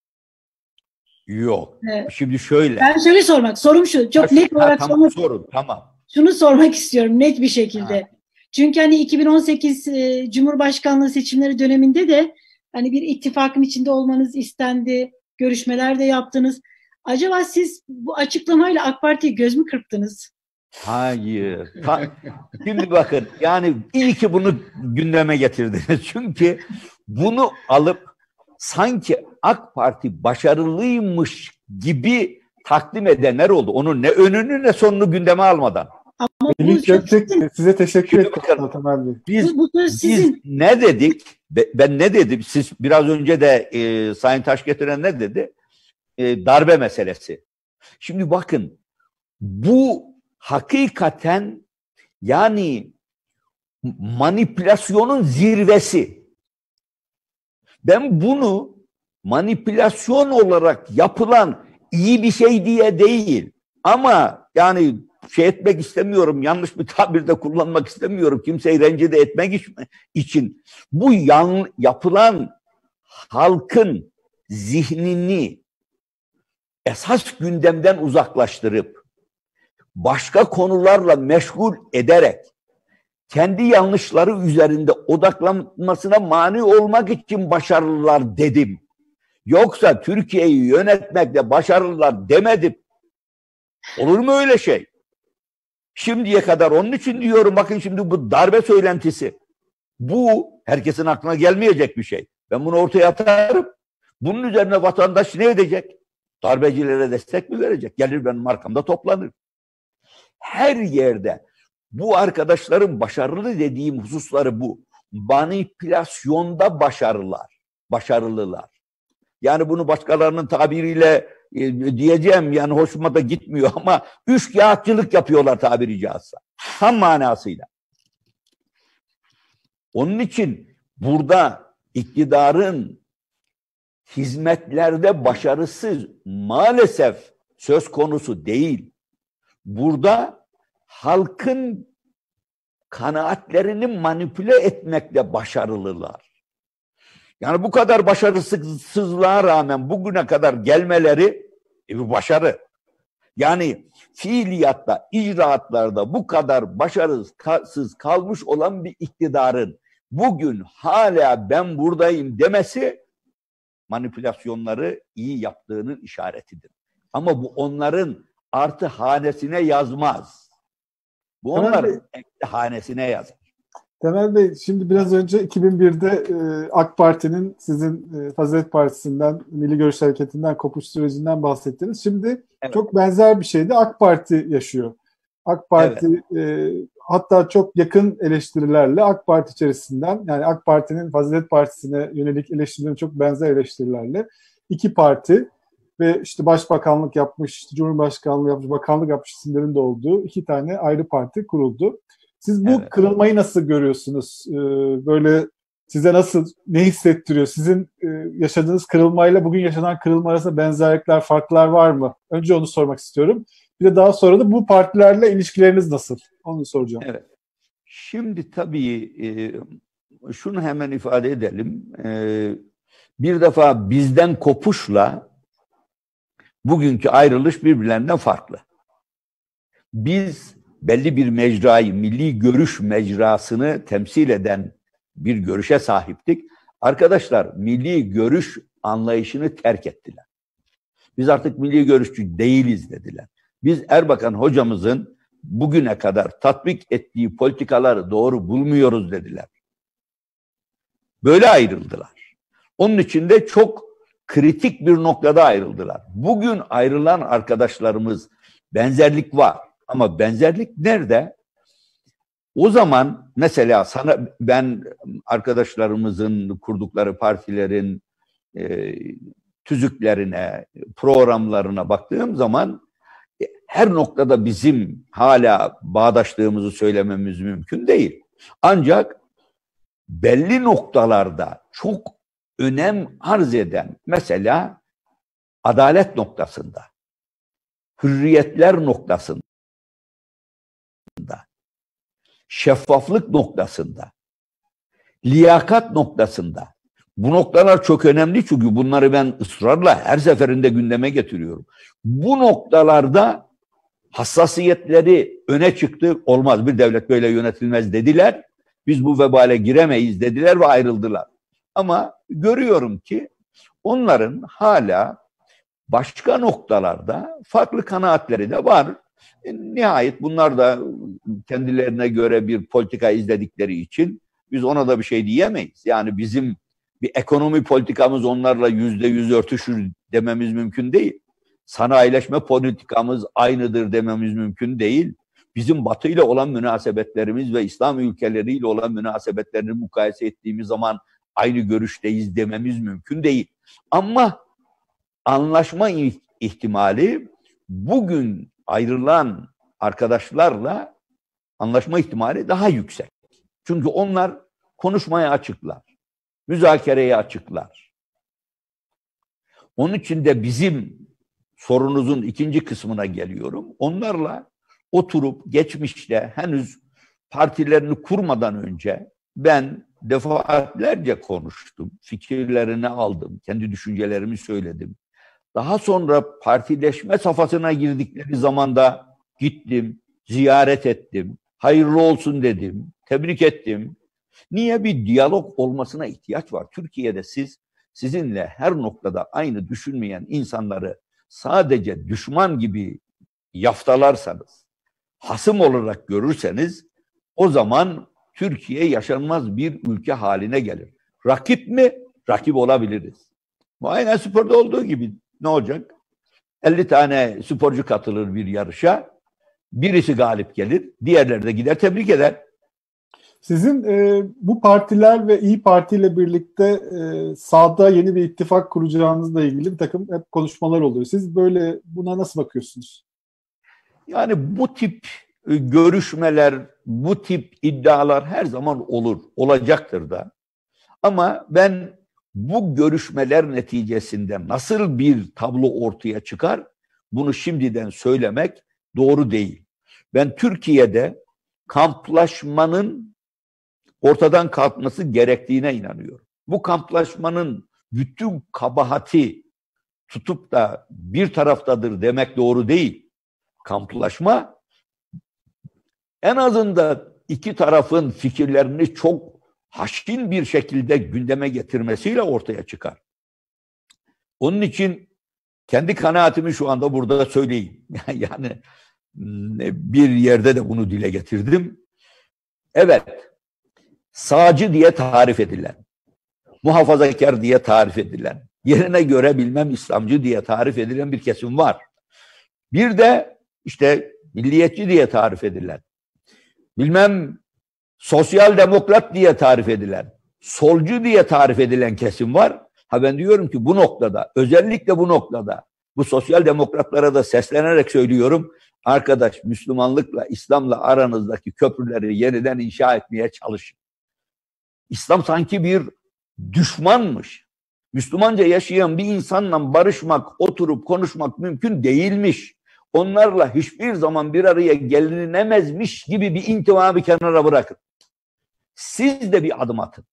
Yok. Evet. Şimdi şöyle. Ben şöyle sormak, sorum şu. Çok ha, net olarak ha, tamam, sorun. Tamam. Şunu sormak istiyorum net bir şekilde. Ha. Çünkü hani iki bin on sekiz e, Cumhurbaşkanlığı seçimleri döneminde de hani bir ittifakın içinde olmanız istendi. Görüşmeler de yaptınız. Acaba siz bu açıklamayla AK Parti'ye göz mü kırptınız? Hayır. Ta, şimdi bakın yani iyi ki bunu gündeme getirdiniz. Çünkü bunu alıp sanki AK Parti başarılıymış gibi takdim edenler oldu. Onun ne önünü ne sonunu gündeme almadan. Ama Melih Gökçek size teşekkür ederim. Biz, bu, bu biz ne dedik? Ben ne dedim? Siz biraz önce de e, Sayın Taşgetiren ne dedi? E, darbe meselesi. Şimdi bakın bu hakikaten yani manipülasyonun zirvesi. Ben bunu manipülasyon olarak yapılan iyi bir şey diye değil ama yani şey etmek istemiyorum, yanlış bir tabir de kullanmak istemiyorum, kimseyi rencide etmek için bu yan, yapılan halkın zihnini esas gündemden uzaklaştırıp başka konularla meşgul ederek kendi yanlışları üzerinde odaklanmasına mani olmak için başarılılar dedim. Yoksa Türkiye'yi yönetmekte başarılılar demedim. Olur mu öyle şey? Şimdiye kadar onun için diyorum bakın şimdi bu darbe söylentisi. Bu herkesin aklına gelmeyecek bir şey. Ben bunu ortaya atarım. Bunun üzerine vatandaş ne edecek? Darbecilere destek mi verecek? Gelir benim arkamda toplanır. Her yerde bu arkadaşların başarılı dediğim hususları bu. Manipülasyonda başarılılar. Başarılılar. Yani bunu başkalarının tabiriyle e, diyeceğim yani hoşuma da gitmiyor ama üçkağıtçılık yapıyorlar tabiri caizse. Tam manasıyla. Onun için burada iktidarın hizmetlerde başarısız maalesef söz konusu değil. Burada halkın kanaatlerini manipüle etmekle başarılılar. Yani bu kadar başarısızlığa rağmen bugüne kadar gelmeleri e, bir başarı. Yani fiiliyatta, icraatlarda bu kadar başarısız kalmış olan bir iktidarın bugün hala ben buradayım demesi manipülasyonları iyi yaptığının işaretidir. Ama bu onların artı hanesine yazmaz. Bu Temel onların Bey, eksi hanesine yazar. Temel Bey, şimdi biraz önce iki bin birde e, AK Parti'nin sizin e, Fazilet Partisi'nden, Milli Görüş Hareketi'nden kopuş sürecinden bahsettiniz. Şimdi Evet. çok benzer bir şeyde AK Parti yaşıyor. AK Parti evet. e, hatta çok yakın eleştirilerle AK Parti içerisinden, yani AK Parti'nin Fazilet Partisi'ne yönelik eleştirilerine çok benzer eleştirilerle iki parti ve işte başbakanlık yapmış, işte Cumhurbaşkanlığı yapmış, bakanlık yapmış isimlerin de olduğu iki tane ayrı parti kuruldu. Siz bu evet. kırılmayı nasıl görüyorsunuz? Ee, böyle size nasıl, ne hissettiriyor? Sizin e, yaşadığınız kırılmayla bugün yaşanan kırılma arasında benzerlikler, farklar var mı? Önce onu sormak istiyorum. Bir de daha sonra da bu partilerle ilişkileriniz nasıl? Onu soracağım. Evet. Şimdi tabii e, şunu hemen ifade edelim. E, bir defa bizden kopuşla bugünkü ayrılış birbirlerinden farklı. Biz belli bir mecrayı, milli görüş mecrasını temsil eden bir görüşe sahiptik. Arkadaşlar milli görüş anlayışını terk ettiler. Biz artık milli görüşçü değiliz dediler. Biz Erbakan hocamızın bugüne kadar tatbik ettiği politikaları doğru bulmuyoruz dediler. Böyle ayrıldılar. Onun için de çok kritik bir noktada ayrıldılar. Bugün ayrılan arkadaşlarımız benzerlik var. Ama benzerlik nerede? O zaman mesela sana ben arkadaşlarımızın kurdukları partilerin e, tüzüklerine, programlarına baktığım zaman e, her noktada bizim hala bağdaşlığımızı söylememiz mümkün değil. Ancak belli noktalarda çok önem arz eden, mesela adalet noktasında, hürriyetler noktasında, şeffaflık noktasında, liyakat noktasında. Bu noktalar çok önemli çünkü bunları ben ısrarla her seferinde gündeme getiriyorum. Bu noktalarda hassasiyetleri öne çıktı. Olmaz, bir devlet böyle yönetilmez dediler. Biz bu vebale giremeyiz dediler ve ayrıldılar. Ama görüyorum ki onların hala başka noktalarda farklı kanaatleri de var. E, nihayet bunlar da kendilerine göre bir politika izledikleri için biz ona da bir şey diyemeyiz. Yani bizim bir ekonomi politikamız onlarla yüzde yüz örtüşür dememiz mümkün değil. Sanayileşme politikamız aynıdır dememiz mümkün değil. Bizim Batı ile olan münasebetlerimiz ve İslam ülkeleriyle olan münasebetlerini mukayese ettiğimiz zaman aynı görüşteyiz dememiz mümkün değil. Ama anlaşma ihtimali bugün ayrılan arkadaşlarla anlaşma ihtimali daha yüksek. Çünkü onlar konuşmaya açıklar, müzakereye açıklar. Onun için de bizim sorunuzun ikinci kısmına geliyorum. Onlarla oturup geçmişte henüz partilerini kurmadan önce ben defaatlerce konuştum. Fikirlerini aldım, kendi düşüncelerimi söyledim. Daha sonra partileşme safhasına girdikleri zaman da gittim, ziyaret ettim, hayırlı olsun dedim, tebrik ettim. Niye? Bir diyalog olmasına ihtiyaç var. Türkiye'de siz, sizinle her noktada aynı düşünmeyen insanları sadece düşman gibi yaftalarsanız, hasım olarak görürseniz, o zaman Türkiye yaşanmaz bir ülke haline gelir. Rakip mi? Rakip olabiliriz. Bu aynen sporda olduğu gibi. Ne olacak? elli tane sporcu katılır bir yarışa. Birisi galip gelir, diğerleri de gider tebrik eder. Sizin e, bu partiler ve İYİ Parti ile birlikte e, sağda yeni bir ittifak kuracağınızla ilgili bir takım hep konuşmalar oluyor. Siz böyle buna nasıl bakıyorsunuz? Yani bu tip e, görüşmeler, bu tip iddialar her zaman olur, olacaktır da. Ama ben bu görüşmeler neticesinde nasıl bir tablo ortaya çıkar, bunu şimdiden söylemek doğru değil. Ben Türkiye'de kamplaşmanın ortadan kalkması gerektiğine inanıyorum. Bu kamplaşmanın bütün kabahati tutup da bir taraftadır demek doğru değil. kamplaşma en azından iki tarafın fikirlerini çok haşin bir şekilde gündeme getirmesiyle ortaya çıkar. Onun için kendi kanaatimi şu anda burada söyleyeyim. Yani bir yerde de bunu dile getirdim. Evet, sağcı diye tarif edilen, muhafazakar diye tarif edilen, yerine göre bilmem İslamcı diye tarif edilen bir kesim var. Bir de işte milliyetçi diye tarif edilen, bilmem sosyal demokrat diye tarif edilen, solcu diye tarif edilen kesim var. Ha ben diyorum ki bu noktada, özellikle bu noktada, bu sosyal demokratlara da seslenerek söylüyorum. Arkadaş, Müslümanlıkla, İslam'la aranızdaki köprüleri yeniden inşa etmeye çalışın. İslam sanki bir düşmanmış. Müslümanca yaşayan bir insanla barışmak, oturup konuşmak mümkün değilmiş. Onlarla hiçbir zaman bir araya gelinemezmiş gibi bir intiva bir kenara bırakın. Siz de bir adım atın.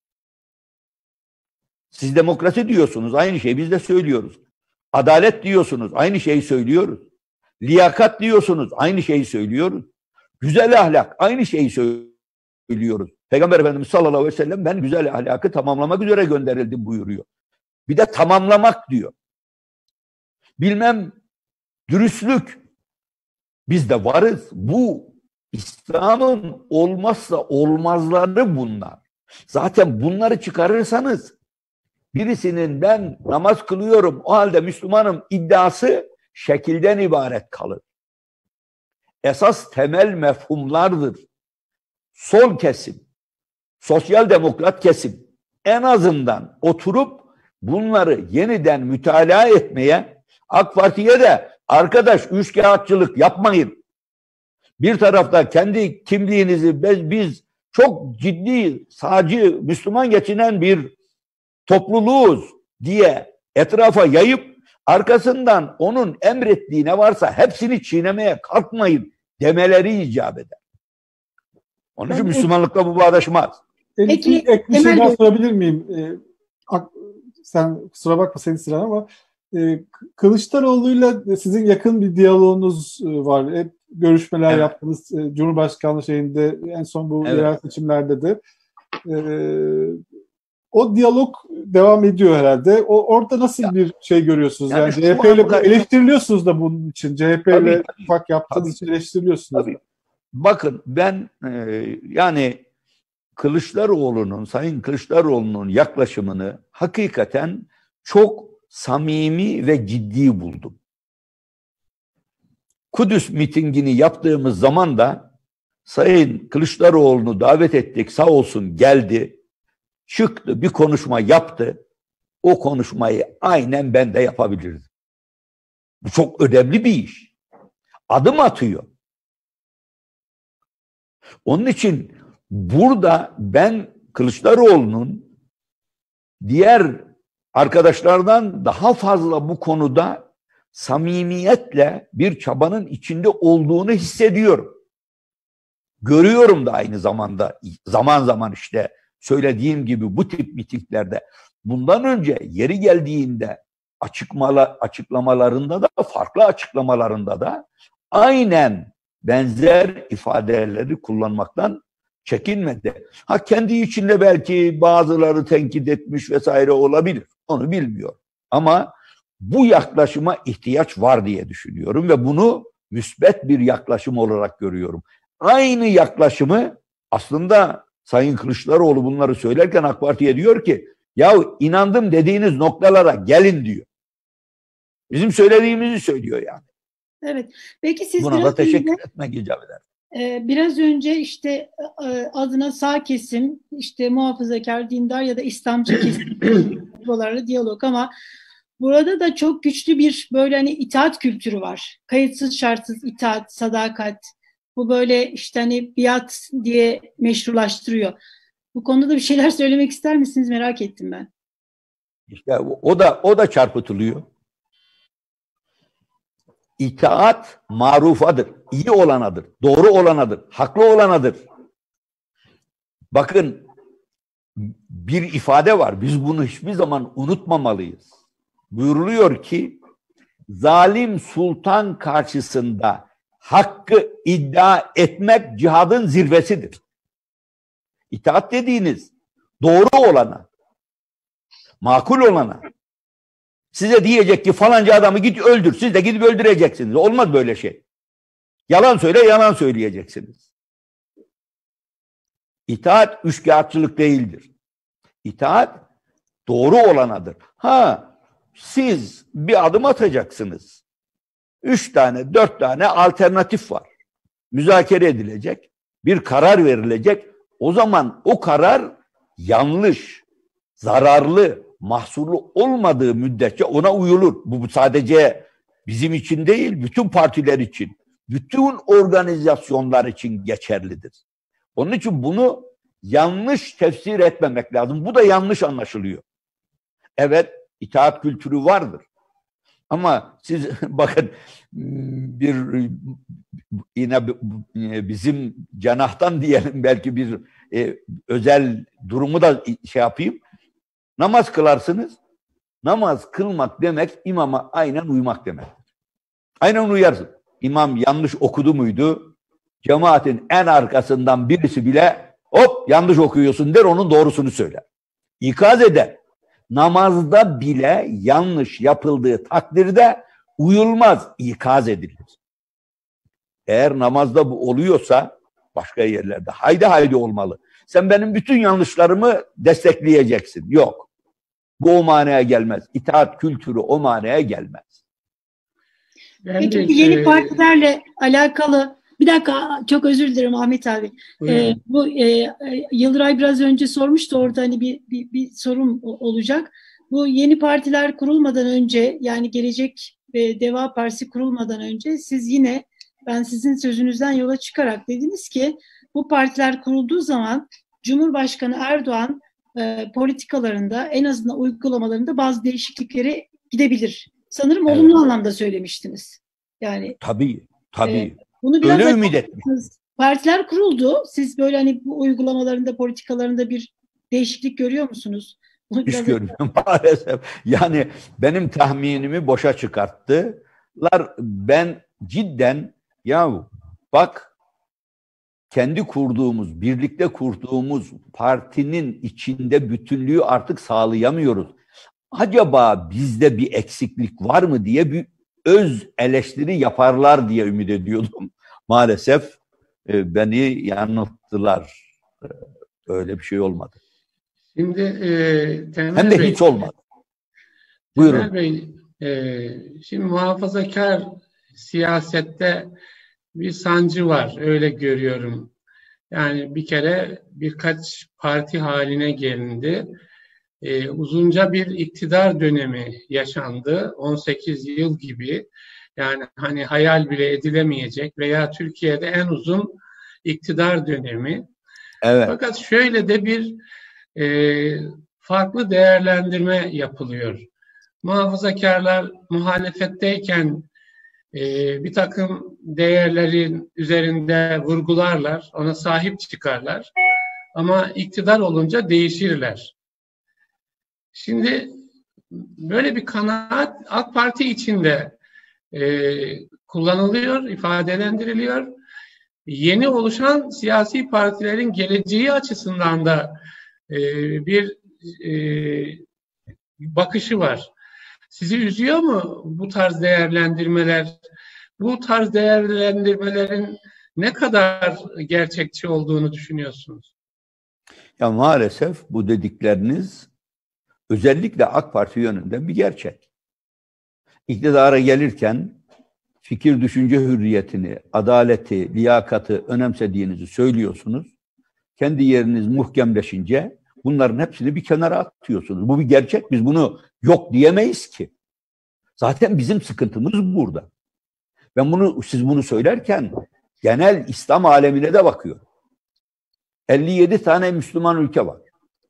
Siz demokrasi diyorsunuz, aynı şeyi biz de söylüyoruz. Adalet diyorsunuz, aynı şeyi söylüyoruz. Liyakat diyorsunuz, aynı şeyi söylüyoruz. Güzel ahlak, aynı şeyi söylüyoruz. Peygamber Efendimiz sallallahu aleyhi ve sellem ben güzel ahlakı tamamlamak üzere gönderildim buyuruyor. Bir de tamamlamak diyor. Bilmem dürüstlük. Biz de varız. Bu İslam'ın olmazsa olmazları bunlar. Zaten bunları çıkarırsanız birisinin ben namaz kılıyorum o halde Müslümanım iddiası şekilden ibaret kalır. Esas temel mefhumlardır. Sol kesim, sosyal demokrat kesim en azından oturup bunları yeniden mütalaa etmeye, AK Parti'ye de arkadaş üçkağıtçılık yapmayın. Bir tarafta kendi kimliğinizi biz çok ciddi sağcı Müslüman geçinen bir topluluğuz diye etrafa yayıp arkasından onun emrettiği ne varsa hepsini çiğnemeye kalkmayın demeleri icap eder. Onun için Müslümanlıkla bu bağdaşmaz. Peki, ek bir şey daha sorabilir miyim? Ee, sen kusura bakma seni sıran ama e, Kılıçdaroğlu'yla sizin yakın bir diyaloğunuz var. Hep görüşmeler evet. yaptınız. E, Cumhurbaşkanlığı şeyinde en son bu evet. yerel seçimlerde de. E, o diyalog devam ediyor herhalde. O orada nasıl ya. bir şey görüyorsunuz? Yani, yani C H P ile kadar... eleştiriliyorsunuz da bunun için. C H P ile ufak yaptığınız için eleştiriliyorsunuz. Tabii. Bakın ben e, yani Kılıçdaroğlu'nun, Sayın Kılıçdaroğlu'nun yaklaşımını hakikaten çok samimi ve ciddi buldum. Kudüs mitingini yaptığımız zaman da Sayın Kılıçdaroğlu'nu davet ettik, sağ olsun geldi, çıktı, bir konuşma yaptı. O konuşmayı aynen ben de yapabilirdim. Bu çok önemli bir iş. Adım atıyor. Onun için burada ben Kılıçdaroğlu'nun diğer arkadaşlardan daha fazla bu konuda samimiyetle bir çabanın içinde olduğunu hissediyorum. Görüyorum da aynı zamanda zaman zaman işte söylediğim gibi bu tip mitinglerde bundan önce yeri geldiğinde açıklamalar, açıklamalarında da farklı açıklamalarında da aynen benzer ifadeleri kullanmaktan çekinmedi. Ha kendi içinde belki bazıları tenkit etmiş vesaire olabilir. Onu bilmiyor. Ama bu yaklaşıma ihtiyaç var diye düşünüyorum ve bunu müsbet bir yaklaşım olarak görüyorum. Aynı yaklaşımı aslında Sayın Kılıçdaroğlu bunları söylerken AK Parti'ye diyor ki ya inandım dediğiniz noktalara gelin diyor. Bizim söylediğimizi söylüyor yani. Evet. Peki siz buna da teşekkür önce, etmek icap eder. E, biraz önce işte e, adına sağ kesim, işte muhafazakar, dindar ya da İslamcı kesim buralarla diyalog ama burada da çok güçlü bir böyle hani itaat kültürü var. Kayıtsız şartsız itaat, sadakat. Bu böyle işte hani biat diye meşrulaştırıyor. Bu konuda da bir şeyler söylemek ister misiniz? Merak ettim ben. İşte o da o da çarpıtılıyor. İtaat marufadır, iyi olanadır, doğru olanadır, haklı olanadır. Bakın bir ifade var, biz bunu hiçbir zaman unutmamalıyız. Buyuruluyor ki, zalim sultan karşısında hakkı iddia etmek cihadın zirvesidir. İtaat dediğiniz doğru olana, makul olana. Size diyecek ki falanca adamı git öldür. Siz de gidip öldüreceksiniz. Olmaz böyle şey. Yalan söyle, yalan söyleyeceksiniz. İtaat üçkağıtçılık değildir. İtaat doğru olanadır. Ha, siz bir adım atacaksınız. Üç tane, dört tane alternatif var. Müzakere edilecek. Bir karar verilecek. O zaman o karar yanlış, zararlı, mahsurlu olmadığı müddetçe ona uyulur. Bu sadece bizim için değil, bütün partiler için, bütün organizasyonlar için geçerlidir. Onun için bunu yanlış tefsir etmemek lazım. Bu da yanlış anlaşılıyor. Evet, itaat kültürü vardır. Ama siz bakın bir yine bizim cenahtan diyelim belki bir e, özel durumu da şey yapayım. Namaz kılarsınız. Namaz kılmak demek imama aynen uymak demektir. Aynen uyarsın. İmam yanlış okudu muydu? Cemaatin en arkasından birisi bile hop yanlış okuyorsun der, onun doğrusunu söyler. İkaz eder. Namazda bile yanlış yapıldığı takdirde uyulmaz, ikaz edilir. Eğer namazda bu oluyorsa başka yerlerde haydi haydi olmalı. Sen benim bütün yanlışlarımı destekleyeceksin. Yok. Bu o manaya gelmez. İtaat kültürü o manaya gelmez. Peki bu yeni partilerle alakalı bir dakika, çok özür dilerim Ahmet abi. Ee, bu e, Yıldıray biraz önce sormuştu, orada hani bir, bir, bir sorum olacak. Bu yeni partiler kurulmadan önce, yani Gelecek ve Deva Partisi kurulmadan önce siz yine, ben sizin sözünüzden yola çıkarak dediniz ki bu partiler kurulduğu zaman Cumhurbaşkanı Erdoğan e, politikalarında, en azından uygulamalarında bazı değişikliklere gidebilir. Sanırım olumlu evet. anlamda söylemiştiniz. Yani tabii, tabii. E, bunu biraz öyle ümit ettim. Partiler kuruldu. Siz böyle hani bu uygulamalarında, politikalarında bir değişiklik görüyor musunuz? Bunu Hiç görmüyorum maalesef. Yani benim tahminimi boşa çıkarttılar. Ben cidden ya bak, kendi kurduğumuz, birlikte kurduğumuz partinin içinde bütünlüğü artık sağlayamıyoruz. Acaba bizde bir eksiklik var mı diye bir öz eleştiri yaparlar diye ümit ediyordum. Maalesef e, beni yanılttılar. E, öyle bir şey olmadı. Şimdi e, Temel Hem de Bey, hiç olmadı. Buyurun. Temel Bey, e, şimdi muhafazakar siyasette bir sancı var, öyle görüyorum. Yani bir kere birkaç parti haline gelindi. Ee, uzunca bir iktidar dönemi yaşandı. on sekiz yıl gibi. Yani hani hayal bile edilemeyecek veya Türkiye'de en uzun iktidar dönemi. Evet. Fakat şöyle de bir e, farklı değerlendirme yapılıyor. Muhafazakarlar muhalefetteyken e, bir takım değerlerin üzerinde vurgularlar, ona sahip çıkarlar. Ama iktidar olunca değişirler. Şimdi böyle bir kanaat AK Parti içinde e, kullanılıyor, ifadelendiriliyor. Yeni oluşan siyasi partilerin geleceği açısından da e, bir e, bakışı var. Sizi üzüyor mu bu tarz değerlendirmeler? Bu tarz değerlendirmelerin ne kadar gerçekçi olduğunu düşünüyorsunuz? Ya maalesef bu dedikleriniz özellikle AK Parti yönünden bir gerçek. İktidara gelirken fikir düşünce hürriyetini, adaleti, liyakatı önemsediğinizi söylüyorsunuz. Kendi yeriniz muhkemleşince bunların hepsini bir kenara atıyorsunuz. Bu bir gerçek. Biz bunu yok diyemeyiz ki. Zaten bizim sıkıntımız burada. Ben bunu, siz bunu söylerken genel İslam alemine de bakıyorum. elli yedi tane Müslüman ülke var.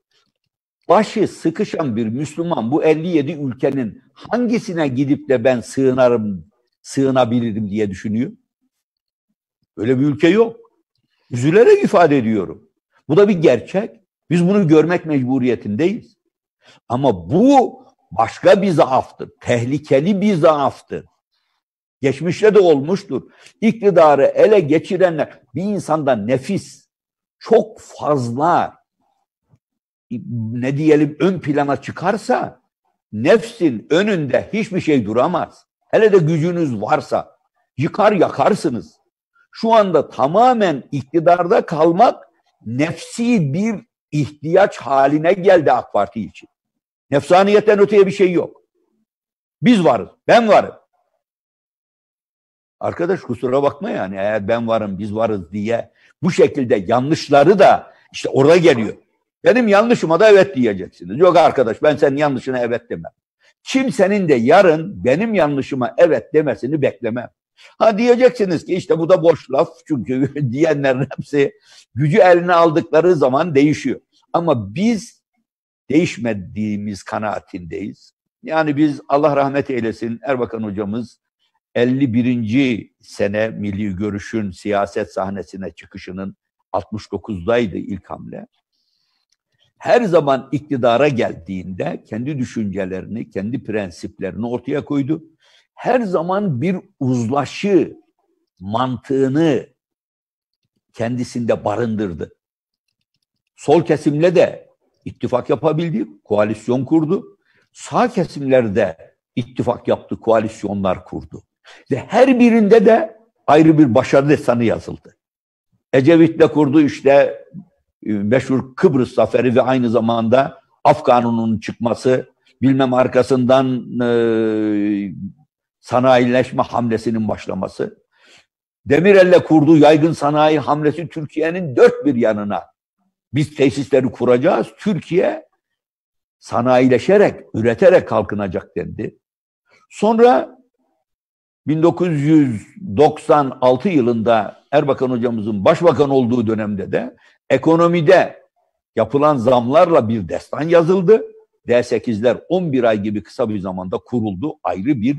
Başı sıkışan bir Müslüman bu elli yedi ülkenin hangisine gidip de ben sığınarım, sığınabilirim diye düşünüyor? Öyle bir ülke yok. Üzülerek ifade ediyorum. Bu da bir gerçek. Biz bunu görmek mecburiyetindeyiz. Ama bu başka bir zaaftır. Tehlikeli bir zaaftır. Geçmişte de olmuştur. İktidarı ele geçirenler, bir insanda nefis çok fazla ne diyelim ön plana çıkarsa nefsin önünde hiçbir şey duramaz. Hele de gücünüz varsa yıkar yakarsınız. Şu anda tamamen iktidarda kalmak nefsi bir ihtiyaç haline geldi AK Parti için. Nefsaniyetten öteye bir şey yok. Biz varız, ben varım. Arkadaş kusura bakma yani eğer ben varım, biz varız diye bu şekilde yanlışları da işte orada geliyor. Benim yanlışıma da evet diyeceksiniz. Yok arkadaş ben senin yanlışına evet demem. Kimsenin de yarın benim yanlışıma evet demesini beklemem. Ha diyeceksiniz ki işte bu da boş laf çünkü diyenlerin hepsi gücü eline aldıkları zaman değişiyor. Ama biz değişmediğimiz kanaatindeyiz. Yani biz Allah rahmet eylesin Erbakan hocamız elli birinci sene Milli Görüş'ün siyaset sahnesine çıkışının altmış dokuzdaydı ilk hamle. Her zaman iktidara geldiğinde kendi düşüncelerini, kendi prensiplerini ortaya koydu. Her zaman bir uzlaşı mantığını kendisinde barındırdı. Sol kesimle de ittifak yapabildi, koalisyon kurdu. Sağ kesimlerde ittifak yaptı, koalisyonlar kurdu. Ve her birinde de ayrı bir başarı destanı yazıldı. Ecevit'le kurdu işte meşhur Kıbrıs Zaferi ve aynı zamanda Af Kanunu'nun çıkması, bilmem arkasından e, sanayileşme hamlesinin başlaması. Demirel'le kurduğu yaygın sanayi hamlesi Türkiye'nin dört bir yanına. Biz tesisleri kuracağız, Türkiye sanayileşerek, üreterek kalkınacak dendi. Sonra bin dokuz yüz doksan altı yılında Erbakan hocamızın başbakan olduğu dönemde de ekonomide yapılan zamlarla bir destan yazıldı. D sekizler on bir ay gibi kısa bir zamanda kuruldu. Ayrı bir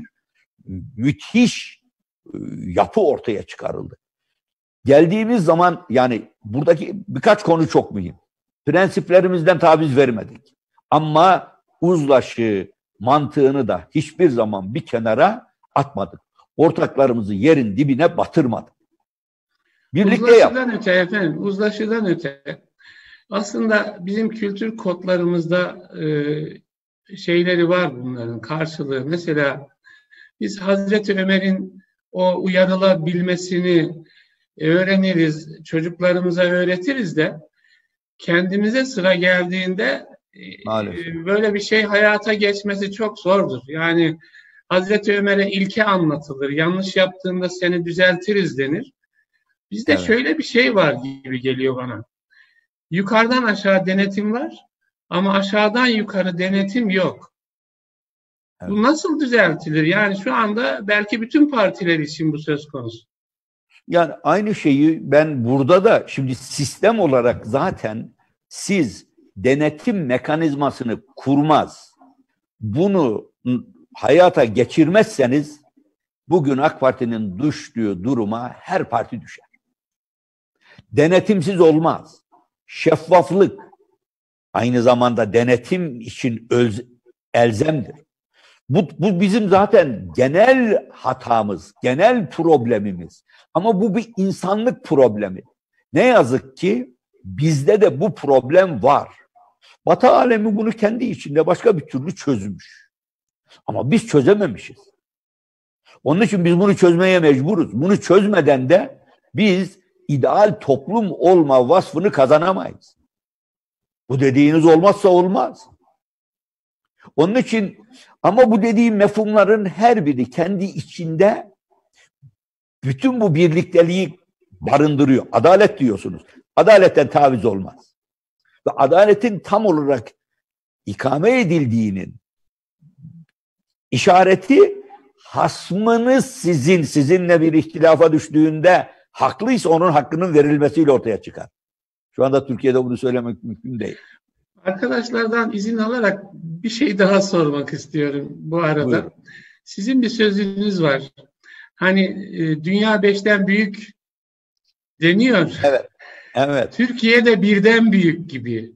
müthiş yapı ortaya çıkarıldı. Geldiğimiz zaman yani buradaki birkaç konu çok mühim. Prensiplerimizden taviz vermedik. Ama uzlaşı mantığını da hiçbir zaman bir kenara atmadık. Ortaklarımızı yerin dibine batırmadık. Birlikte yap. Uzlaşıdan öte efendim, uzlaşıdan öte. Aslında bizim kültür kodlarımızda e, şeyleri var bunların karşılığı. Mesela biz Hazreti Ömer'in o uyarılabilmesini öğreniriz, çocuklarımıza öğretiriz de kendimize sıra geldiğinde e, böyle bir şey hayata geçmesi çok zordur. Yani Hazreti Ömer'e ilke anlatılır. Yanlış yaptığında seni düzeltiriz denir. Bizde evet. Şöyle bir şey var gibi geliyor bana. Yukarıdan aşağı denetim var ama aşağıdan yukarı denetim yok. Evet. Bu nasıl düzeltilir? Yani şu anda belki bütün partiler için bu söz konusu. Yani aynı şeyi ben burada da şimdi sistem olarak zaten siz denetim mekanizmasını kurmaz, bunu hayata geçirmezseniz bugün AK Parti'nin düştüğü duruma her parti düşer. Denetimsiz olmaz. Şeffaflık aynı zamanda denetim için öz, elzemdir. Bu, bu bizim zaten genel hatamız, genel problemimiz. Ama bu bir insanlık problemi. Ne yazık ki bizde de bu problem var. Batı alemi bunu kendi içinde başka bir türlü çözmüş. Ama biz çözememişiz. Onun için biz bunu çözmeye mecburuz. Bunu çözmeden de biz ideal toplum olma vasfını kazanamayız. Bu dediğiniz olmazsa olmaz. Onun için ama bu dediğim mefhumların her biri kendi içinde bütün bu birlikteliği barındırıyor. Adalet diyorsunuz. Adaletten taviz olmaz. Ve adaletin tam olarak ikame edildiğinin işareti hasmınız sizin, sizinle bir ihtilafa düştüğünde haklıysa onun hakkının verilmesiyle ortaya çıkar. Şu anda Türkiye'de bunu söylemek mümkün değil. Arkadaşlardan izin alarak bir şey daha sormak istiyorum bu arada. Buyurun. Sizin bir sözünüz var. Hani e, dünya beşten büyük deniyor. Evet. Evet. Türkiye de birden büyük gibi.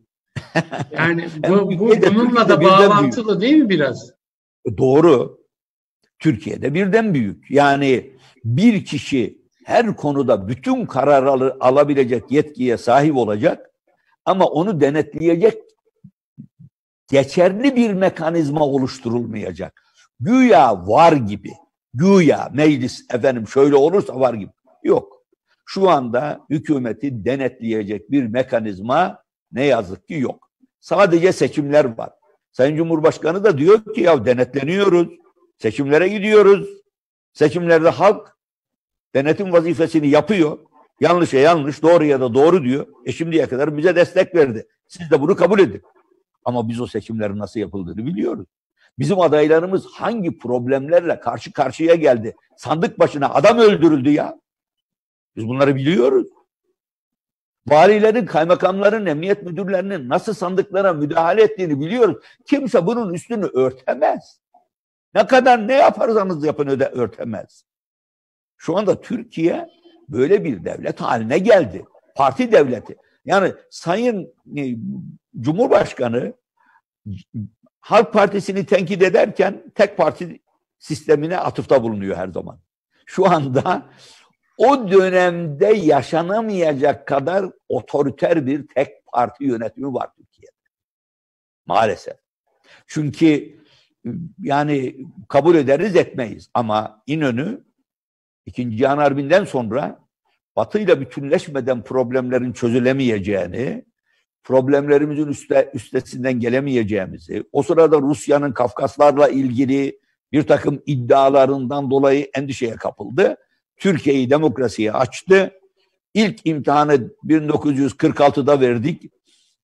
Yani bu, bu bununla da bağlantılı büyük. Değil mi biraz? Doğru. Türkiye'de birden büyük. Yani bir kişi her konuda bütün kararları alabilecek yetkiye sahip olacak ama onu denetleyecek geçerli bir mekanizma oluşturulmayacak. Güya var gibi. Güya meclis efendim şöyle olursa var gibi. Yok. Şu anda hükümeti denetleyecek bir mekanizma ne yazık ki yok. Sadece seçimler var. Sayın Cumhurbaşkanı da diyor ki ya denetleniyoruz. Seçimlere gidiyoruz. Seçimlerde halk denetim vazifesini yapıyor. Yanlışa yanlış, doğruya da doğru diyor. E şimdiye kadar bize destek verdi. Siz de bunu kabul edin. Ama biz o seçimlerin nasıl yapıldığını biliyoruz. Bizim adaylarımız hangi problemlerle karşı karşıya geldi? Sandık başına adam öldürüldü ya. Biz bunları biliyoruz. Valilerin, kaymakamların, emniyet müdürlerinin nasıl sandıklara müdahale ettiğini biliyoruz. Kimse bunun üstünü örtemez. Ne kadar ne yaparsanız yapın öde örtemez. Şu anda Türkiye böyle bir devlet haline geldi. Parti devleti. Yani Sayın e, Cumhurbaşkanı Halk Partisi'ni tenkit ederken tek parti sistemine atıfta bulunuyor her zaman. Şu anda o dönemde yaşanamayacak kadar otoriter bir tek parti yönetimi var Türkiye'de. Maalesef. Çünkü yani kabul ederiz etmeyiz ama İnönü İkinci Cihan Harbi'nden sonra Batı'yla bütünleşmeden problemlerin çözülemeyeceğini, problemlerimizin üste, üstesinden gelemeyeceğimizi, o sırada Rusya'nın Kafkaslarla ilgili bir takım iddialarından dolayı endişeye kapıldı. Türkiye'yi demokrasiye açtı. İlk imtihanı bin dokuz yüz kırk altıda verdik.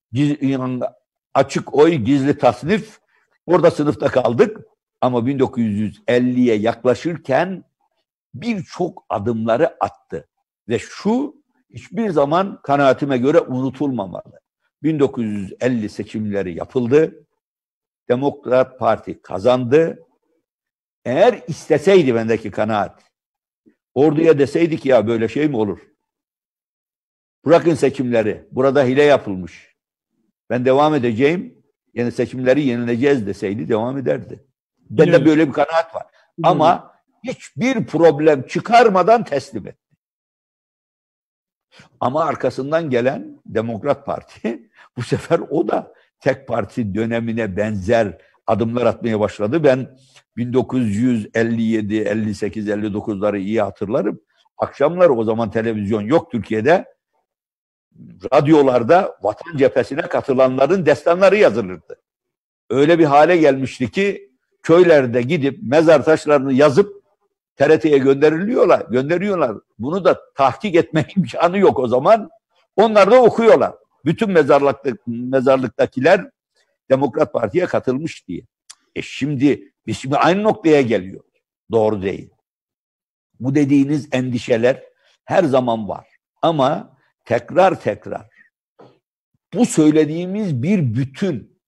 Açık oy, gizli tasnif. Orada sınıfta kaldık. Ama bin dokuz yüz elliye yaklaşırken birçok adımları attı. Ve şu hiçbir zaman kanaatime göre unutulmamalı. bin dokuz yüz elli seçimleri yapıldı. Demokrat Parti kazandı. Eğer isteseydi bendeki kanaat, orduya deseydik ya böyle şey mi olur? Bırakın seçimleri. Burada hile yapılmış. Ben devam edeceğim. Yani seçimleri yenileceğiz deseydi devam ederdi. Bende evet. Böyle bir kanaat var. Evet. Ama hiçbir problem çıkarmadan teslim etti. Ama arkasından gelen Demokrat Parti bu sefer o da tek parti dönemine benzer adımlar atmaya başladı. Ben bin dokuz yüz elli yedi, elli sekiz, elli dokuzları iyi hatırlarım. Akşamlar o zaman televizyon yok Türkiye'de. Radyolarda Vatan Cephesi'ne katılanların destanları yazılırdı. Öyle bir hale gelmişti ki köylerde gidip mezar taşlarını yazıp T R T'ye gönderiliyorlar, gönderiyorlar. Bunu da tahkik etme imkanı yok o zaman. Onlar da okuyorlar. Bütün mezarlıkta, mezarlıktakiler Demokrat Parti'ye katılmış diye. E şimdi biz şimdi aynı noktaya geliyor. Doğru değil. Bu dediğiniz endişeler her zaman var. Ama tekrar tekrar bu söylediğimiz bir bütün.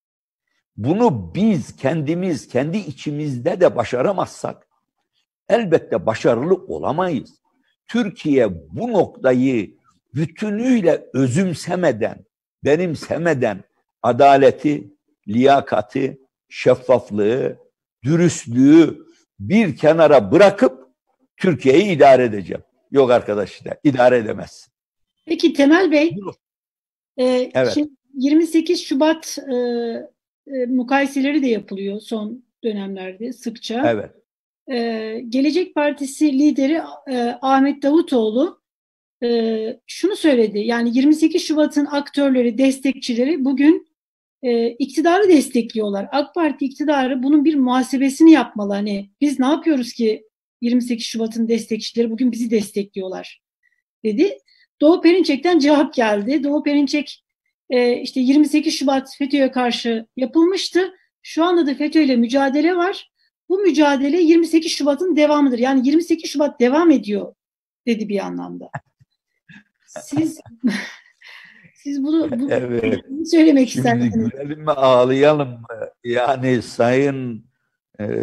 Bunu biz kendimiz, kendi içimizde de başaramazsak elbette başarılı olamayız. Türkiye bu noktayı bütünüyle özümsemeden, benimsemeden adaleti, liyakati, şeffaflığı, dürüstlüğü bir kenara bırakıp Türkiye'yi idare edeceğim. Yok arkadaş, idare edemezsin. Peki Temel Bey, e, evet. Şimdi yirmi sekiz Şubat e, e, mukayeseleri de yapılıyor son dönemlerde sıkça. Evet. Ee, Gelecek Partisi lideri e, Ahmet Davutoğlu e, şunu söyledi. Yani yirmi sekiz Şubat'ın aktörleri, destekçileri bugün e, iktidarı destekliyorlar. AK Parti iktidarı bunun bir muhasebesini yapmalı. Hani biz ne yapıyoruz ki yirmi sekiz Şubat'ın destekçileri bugün bizi destekliyorlar dedi. Doğu Perinçek'ten cevap geldi. Doğu Perinçek e, işte yirmi sekiz Şubat FETÖ'ye karşı yapılmıştı. Şu anda da FETÖ ile mücadele var. Bu mücadele yirmi sekiz Şubat'ın devamıdır. Yani yirmi sekiz Şubat devam ediyor dedi bir anlamda. Siz siz bunu, bunu evet. söylemek Şimdi istersiniz. Şimdi gülelim mi ağlayalım mı? Yani sayın e,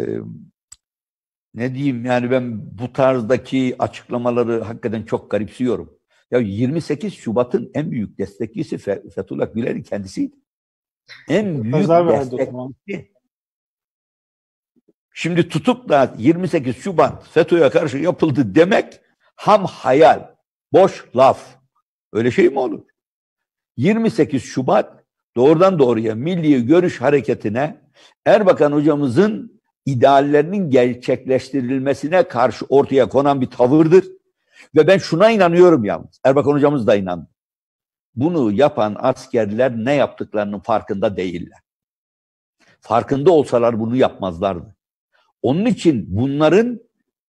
ne diyeyim yani ben bu tarzdaki açıklamaları hakikaten çok garipsiyorum. Ya yirmi sekiz Şubat'ın en büyük destekçisi Fethullah Gülen'in kendisiydi. En büyük destekçisi. Şimdi tutup da yirmi sekiz Şubat FETÖ'ye karşı yapıldı demek ham hayal, boş laf. Öyle şey mi olur? yirmi sekiz Şubat doğrudan doğruya Milli Görüş Hareketi'ne, Erbakan hocamızın ideallerinin gerçekleştirilmesine karşı ortaya konan bir tavırdır. Ve ben şuna inanıyorum yalnız. Erbakan hocamız da inandı. Bunu yapan askerler ne yaptıklarının farkında değiller. Farkında olsalar bunu yapmazlardı. Onun için bunların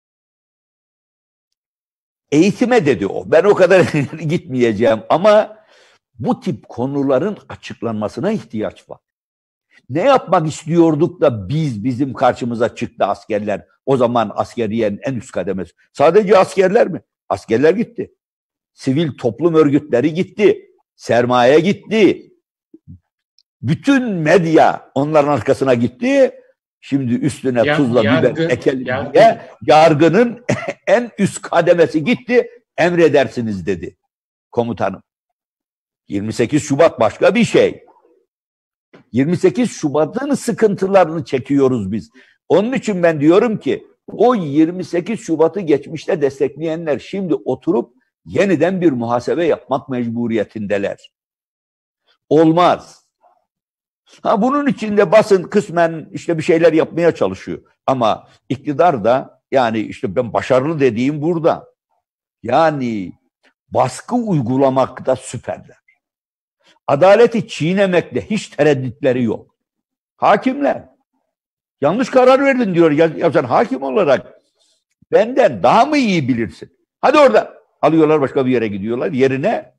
eğitime dedi o. Ben o kadar gitmeyeceğim ama bu tip konuların açıklanmasına ihtiyaç var. Ne yapmak istiyorduk da biz bizim karşımıza çıktı askerler. O zaman askeriyenin en üst kademesi. Sadece askerler mi? Askerler gitti. Sivil toplum örgütleri gitti. Sermaye gitti. Bütün medya onların arkasına gitti. Şimdi üstüne Ya, tuzla yargı, biber ekelim yargı. diye yargının en üst kademesi gitti. Emredersiniz dedi komutanım. yirmi sekiz Şubat başka bir şey. yirmi sekiz Şubat'ın sıkıntılarını çekiyoruz biz. Onun için ben diyorum ki o yirmi sekiz Şubat'ı geçmişte destekleyenler şimdi oturup yeniden bir muhasebe yapmak mecburiyetindeler. Olmaz. Ha, bunun için de basın kısmen işte bir şeyler yapmaya çalışıyor. Ama iktidar da, yani işte ben başarılı dediğim burada. Yani baskı uygulamakta süperler. Adaleti çiğnemekte hiç tereddütleri yok. Hakimler yanlış karar verdin diyor. Ya, ya sen hakim olarak benden daha mı iyi bilirsin? Hadi orada. Alıyorlar, başka bir yere gidiyorlar. Yerine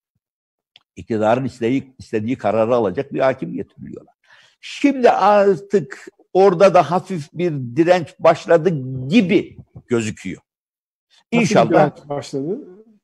iktidarın istediği, istediği kararı alacak bir hakim getiriyorlar. Şimdi artık orada da hafif bir direnç başladı gibi gözüküyor. İnşallah. Nasıl bir direnç başladı?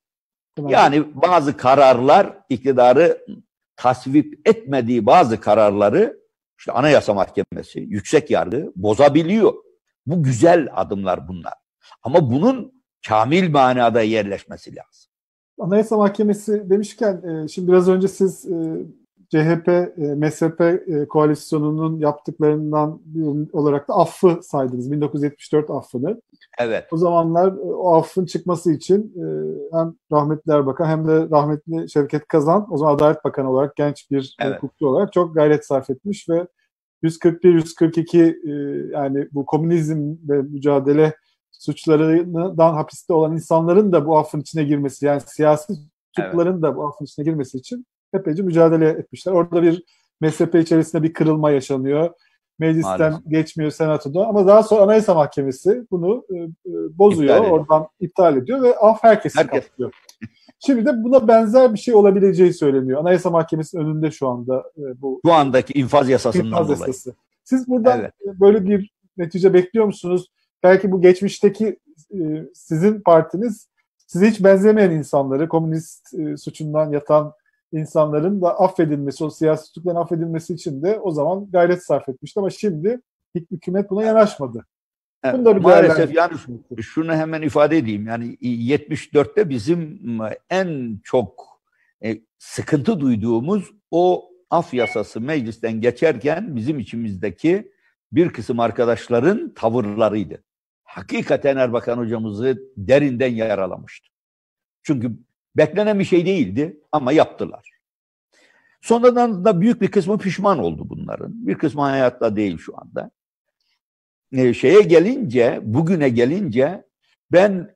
Yani bazı kararlar, iktidarı tasvip etmediği bazı kararları işte Anayasa Mahkemesi, yüksek yargı bozabiliyor. Bu güzel adımlar bunlar. Ama bunun kamil manada yerleşmesi lazım. Anayasa Mahkemesi demişken e, şimdi biraz önce siz e, C H P, e, M S P e, koalisyonunun yaptıklarından bir olarak da affı saydınız. bin dokuz yüz yetmiş dört affını. Evet. O zamanlar e, o affın çıkması için e, hem rahmetli Erbakan hem de rahmetli Şevket Kazan, o zaman Adalet Bakanı olarak genç bir Evet. hukukçu olarak çok gayret sarf etmiş ve yüz kırk bir yüz kırk iki e, yani bu komünizmle mücadele suçlarından hapiste olan insanların da bu affın içine girmesi, yani siyasi tutukluların evet. da bu affın içine girmesi için epeyce mücadele etmişler. Orada bir M S P içerisinde bir kırılma yaşanıyor. Meclisten maalesef geçmiyor, senatoda, ama daha sonra Anayasa Mahkemesi bunu e, bozuyor, iptal oradan iptal ediyor ve af herkesi Herkes. kapsıyor. Şimdi de buna benzer bir şey olabileceği söyleniyor. Anayasa Mahkemesi'nin önünde şu anda e, bu. Şu andaki infaz yasasından infaz dolayı. Yasası. Siz buradan evet. böyle bir netice bekliyor musunuz? Belki bu geçmişteki e, sizin partiniz size hiç benzemeyen insanları, komünist e, suçundan yatan insanların da affedilmesi, o siyasi tutukların affedilmesi için de o zaman gayret sarf etmişti, ama şimdi hükümet buna yanaşmadı. Evet, maalesef yani şunu hemen ifade edeyim. Yani yetmiş dörtte bizim en çok e, sıkıntı duyduğumuz o af yasası meclisten geçerken bizim içimizdeki bir kısım arkadaşların tavırlarıydı. Hakikaten Erbakan hocamızı derinden yaralamıştı. Çünkü beklenen bir şey değildi ama yaptılar. Sonradan da büyük bir kısmı pişman oldu bunların. Bir kısmı hayatta değil şu anda. Ee, şeye gelince, bugüne gelince ben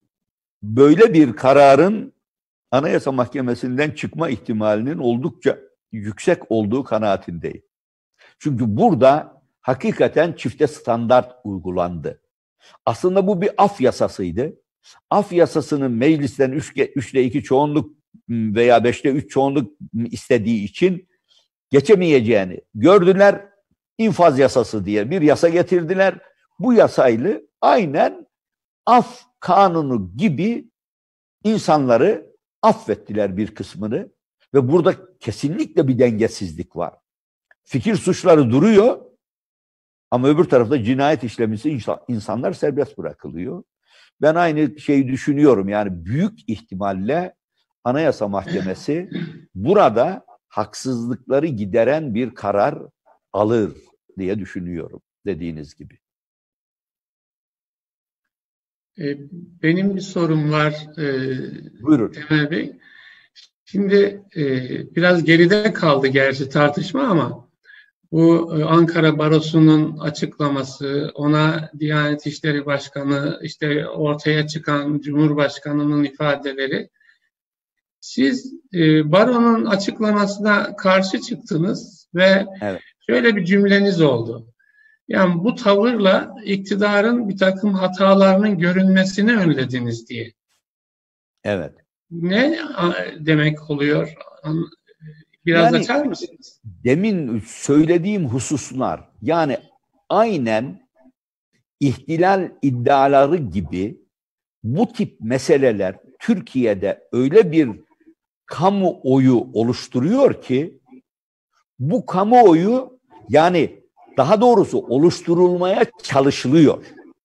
böyle bir kararın Anayasa Mahkemesi'nden çıkma ihtimalinin oldukça yüksek olduğu kanaatindeyim. Çünkü burada hakikaten çifte standart uygulandı. Aslında bu bir af yasasıydı. Af yasasının meclisten üçte iki çoğunluk veya beşte üç çoğunluk istediği için geçemeyeceğini gördüler. İnfaz yasası diye bir yasa getirdiler. Bu yasayla aynen af kanunu gibi insanları affettiler, bir kısmını. Ve burada kesinlikle bir dengesizlik var. Fikir suçları duruyor ama öbür tarafta cinayet işlemisi insanlar serbest bırakılıyor. Ben aynı şeyi düşünüyorum. Yani büyük ihtimalle Anayasa Mahkemesi burada haksızlıkları gideren bir karar alır diye düşünüyorum, dediğiniz gibi. E, benim bir sorum var e, Buyurun. Temel Bey. Şimdi e, biraz geride kaldı gerçi tartışma ama bu e, Ankara Barosu'nun açıklaması, ona Diyanet İşleri Başkanı, işte ortaya çıkan Cumhurbaşkanı'nın ifadeleri. Siz e, Baro'nun açıklamasına karşı çıktınız ve Evet. şöyle bir cümleniz oldu. Yani bu tavırla iktidarın bir takım hatalarının görünmesini önlediniz diye. Evet. Ne demek oluyor? Biraz Yani, açar mısınız? Demin söylediğim hususlar, yani aynen ihtilal iddiaları gibi bu tip meseleler Türkiye'de öyle bir kamuoyu oluşturuyor ki bu kamuoyu, yani daha doğrusu oluşturulmaya çalışılıyor.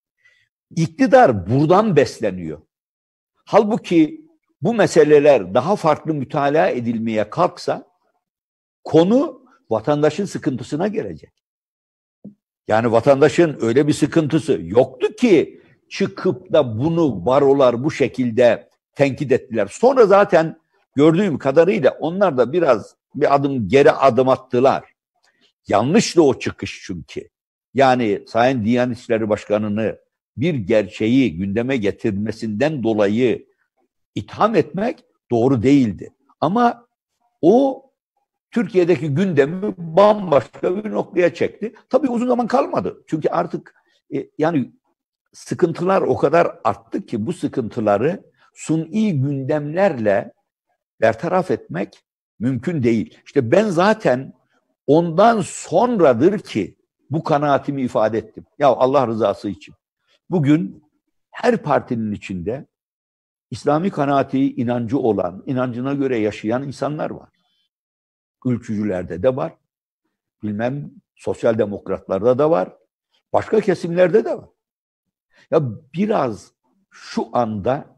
İktidar buradan besleniyor. Halbuki bu meseleler daha farklı mütalaa edilmeye kalksa konu vatandaşın sıkıntısına gelecek. Yani vatandaşın öyle bir sıkıntısı yoktu ki çıkıp da bunu barolar bu şekilde tenkit ettiler. Sonra zaten gördüğüm kadarıyla onlar da biraz bir adım geri adım attılar. Yanlıştı o çıkış çünkü. Yani Sayın Diyanet İşleri Başkanı'nı bir gerçeği gündeme getirmesinden dolayı itham etmek doğru değildi. Ama o Türkiye'deki gündemi bambaşka bir noktaya çekti. Tabii uzun zaman kalmadı. Çünkü artık e, yani sıkıntılar o kadar arttı ki bu sıkıntıları suni gündemlerle bertaraf etmek mümkün değil. İşte ben zaten ondan sonradır ki bu kanaatimi ifade ettim. Ya Allah rızası için. Bugün her partinin içinde İslami kanaati, inancı olan, inancına göre yaşayan insanlar var. Ülkücülerde de var. Bilmem sosyal demokratlarda da var. Başka kesimlerde de var. Ya biraz şu anda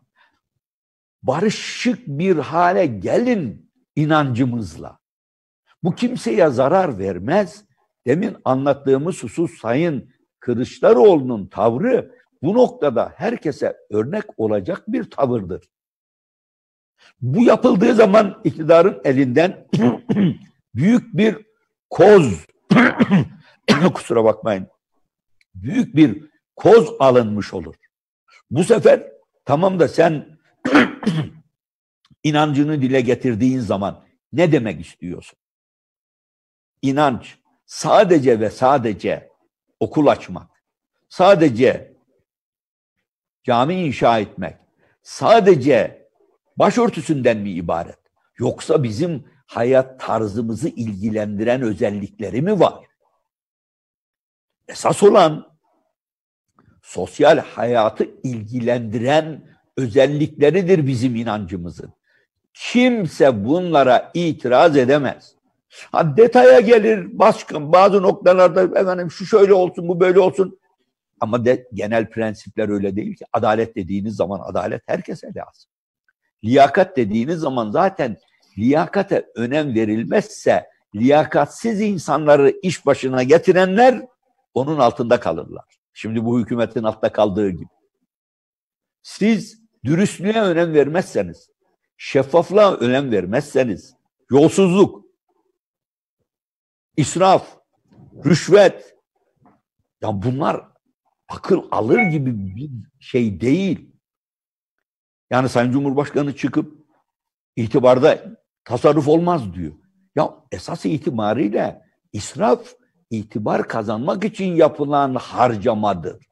barışık bir hale gelin inancımızla. Bu kimseye zarar vermez. Demin anlattığımız husus Sayın Kılıçdaroğlu'nun tavrı bu noktada herkese örnek olacak bir tavırdır. Bu yapıldığı zaman iktidarın elinden büyük bir koz, kusura bakmayın, büyük bir koz alınmış olur. Bu sefer tamam da sen inancını dile getirdiğin zaman ne demek istiyorsun? İnanç sadece ve sadece okul açmak, sadece cami inşa etmek, sadece başörtüsünden mi ibaret? Yoksa bizim hayat tarzımızı ilgilendiren özellikleri mi var? Esas olan sosyal hayatı ilgilendiren özellikleridir bizim inancımızın. Kimse bunlara itiraz edemez. Ha, detaya gelir başka bazı noktalarda efendim şu şöyle olsun bu böyle olsun. Ama de, genel prensipler öyle değil ki. Adalet dediğiniz zaman adalet herkese lazım. Liyakat dediğiniz zaman zaten liyakate önem verilmezse liyakatsiz insanları iş başına getirenler onun altında kalırlar. Şimdi bu hükümetin altta kaldığı gibi. Siz dürüstlüğe önem vermezseniz, şeffaflığa önem vermezseniz, yolsuzluk, israf, rüşvet, ya bunlar akıl alır gibi bir şey değil. Yani Sayın Cumhurbaşkanı çıkıp itibarda tasarruf olmaz diyor. Ya esas itibariyle israf itibar kazanmak için yapılan harcamadır.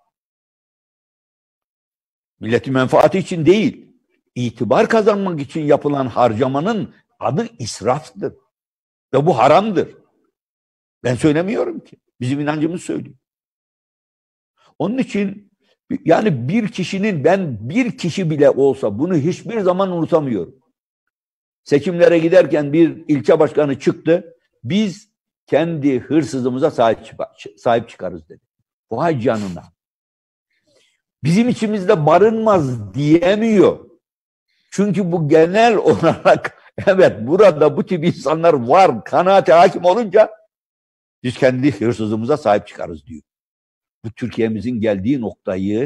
Milletin menfaati için değil, itibar kazanmak için yapılan harcamanın adı israftır. Ve bu haramdır. Ben söylemiyorum ki. Bizim inancımız söylüyor. Onun için yani bir kişinin, ben bir kişi bile olsa bunu hiçbir zaman unutamıyorum. Seçimlere giderken bir ilçe başkanı çıktı. Biz kendi hırsızımıza sahip, sahip çıkarız dedi. Vay canına. Bizim içimizde barınmaz diyemiyor. Çünkü bu genel olarak evet burada bu tip insanlar var kanaate hakim olunca biz kendi hırsızımıza sahip çıkarız diyor. Bu Türkiye'mizin geldiği noktayı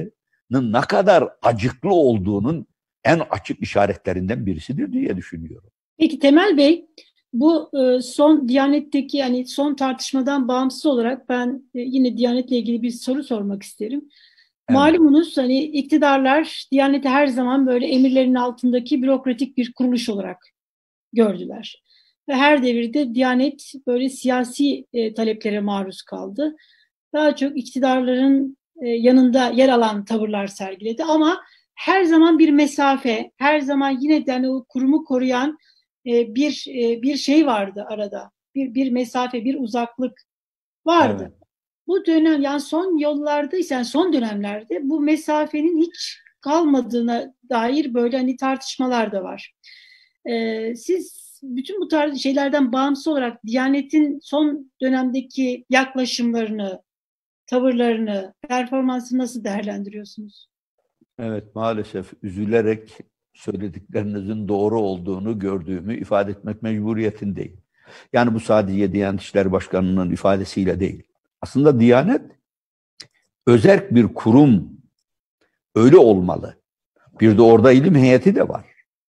ne kadar acıklı olduğunun en açık işaretlerinden birisidir diye düşünüyorum. Peki Temel Bey, bu e, son Diyanet'teki yani son tartışmadan bağımsız olarak ben e, yine Diyanet'le ilgili bir soru sormak isterim. Evet. Malumunuz hani iktidarlar Diyanet'i her zaman böyle emirlerin altındaki bürokratik bir kuruluş olarak gördüler. Ve her devirde Diyanet böyle siyasi e, taleplere maruz kaldı. Daha çok iktidarların e, yanında yer alan tavırlar sergiledi ama her zaman bir mesafe, her zaman yine de hani o kurumu koruyan e, bir e, bir şey vardı arada. Bir bir mesafe, bir uzaklık vardı. Evet. Bu dönem yani son yıllarda yani son dönemlerde bu mesafenin hiç kalmadığına dair böyle hani tartışmalar da var. Ee, siz bütün bu tarz şeylerden bağımsız olarak Diyanet'in son dönemdeki yaklaşımlarını, tavırlarını, performansını nasıl değerlendiriyorsunuz? Evet, maalesef üzülerek söylediklerinizin doğru olduğunu gördüğümü ifade etmek mecburiyetindeyim. Yani bu sadece Diyanet İşleri Başkanı'nın ifadesiyle değil. Aslında Diyanet özerk bir kurum, öyle olmalı. Bir de orada ilim heyeti de var.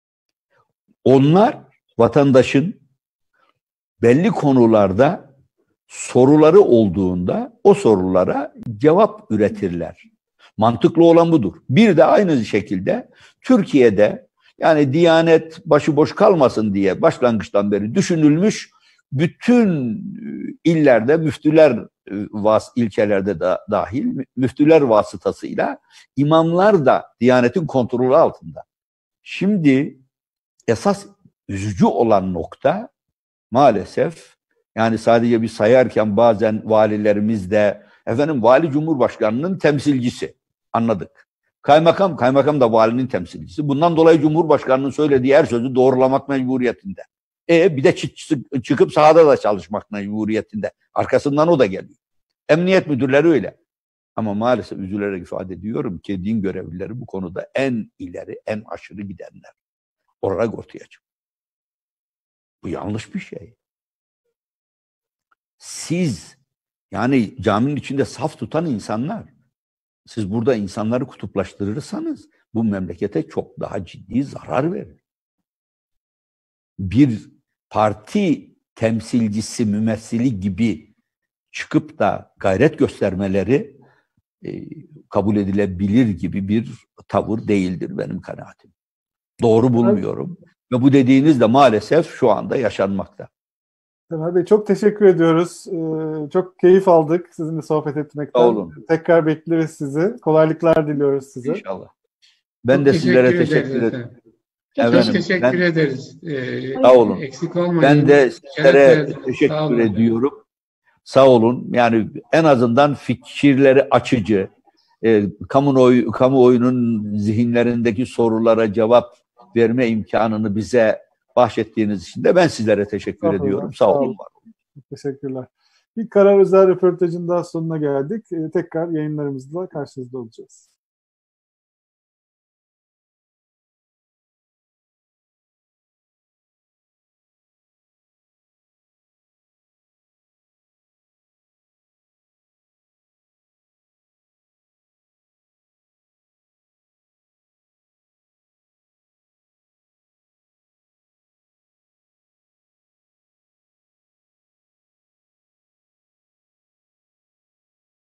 Onlar vatandaşın belli konularda soruları olduğunda o sorulara cevap üretirler. Mantıklı olan budur. Bir de aynı şekilde Türkiye'de yani Diyanet başıboş kalmasın diye başlangıçtan beri düşünülmüş, bütün illerde müftüler vas ilçelerde de dahil müftüler vasıtasıyla imamlar da Diyanet'in kontrolü altında. Şimdi esas üzücü olan nokta maalesef yani sadece bir sayarken bazen valilerimiz de efendim vali Cumhurbaşkanı'nın temsilcisi anladık. Kaymakam, kaymakam da valinin temsilcisi. Bundan dolayı Cumhurbaşkanı'nın söylediği her sözü doğrulamak mecburiyetinde. E bir de çıkıp sahada da çalışmak mecburiyetinde. Arkasından o da geliyor. Emniyet müdürleri öyle. Ama maalesef üzülerek ifade ediyorum ki din görevlileri bu konuda en ileri, en aşırı gidenler olarak ortaya çıkıyor. Bu yanlış bir şey. Siz yani caminin içinde saf tutan insanlar, siz burada insanları kutuplaştırırsanız bu memlekete çok daha ciddi zarar verir. Bir parti temsilcisi, mümessili gibi çıkıp da gayret göstermeleri e, kabul edilebilir gibi bir tavır değildir benim kanaatim. Doğru bulmuyorum. Ve bu dediğiniz de maalesef şu anda yaşanmakta. Temel Bey çok teşekkür ediyoruz. Ee, çok keyif aldık sizinle sohbet etmekten. Sağ olun. Tekrar bekleriz sizi. Kolaylıklar diliyoruz size. İnşallah. Ben çok de teşekkür sizlere ederiz teşekkür ederim. Çok teşekkür ben, ederiz. Ee, sağ olun. Eksik olmayın. Ben de sizlere teşekkür ediyorum. Sağ olun. Yani en azından fikirleri açıcı, e, kamuoyu, kamuoyunun zihinlerindeki sorulara cevap verme imkanını bize bahşettiğiniz için de ben sizlere teşekkür sağ ediyorum. Sağ, sağ olun. olun. Teşekkürler. Bir Karar Özel röportajın daha sonuna geldik. Ee, tekrar yayınlarımızda karşınızda olacağız.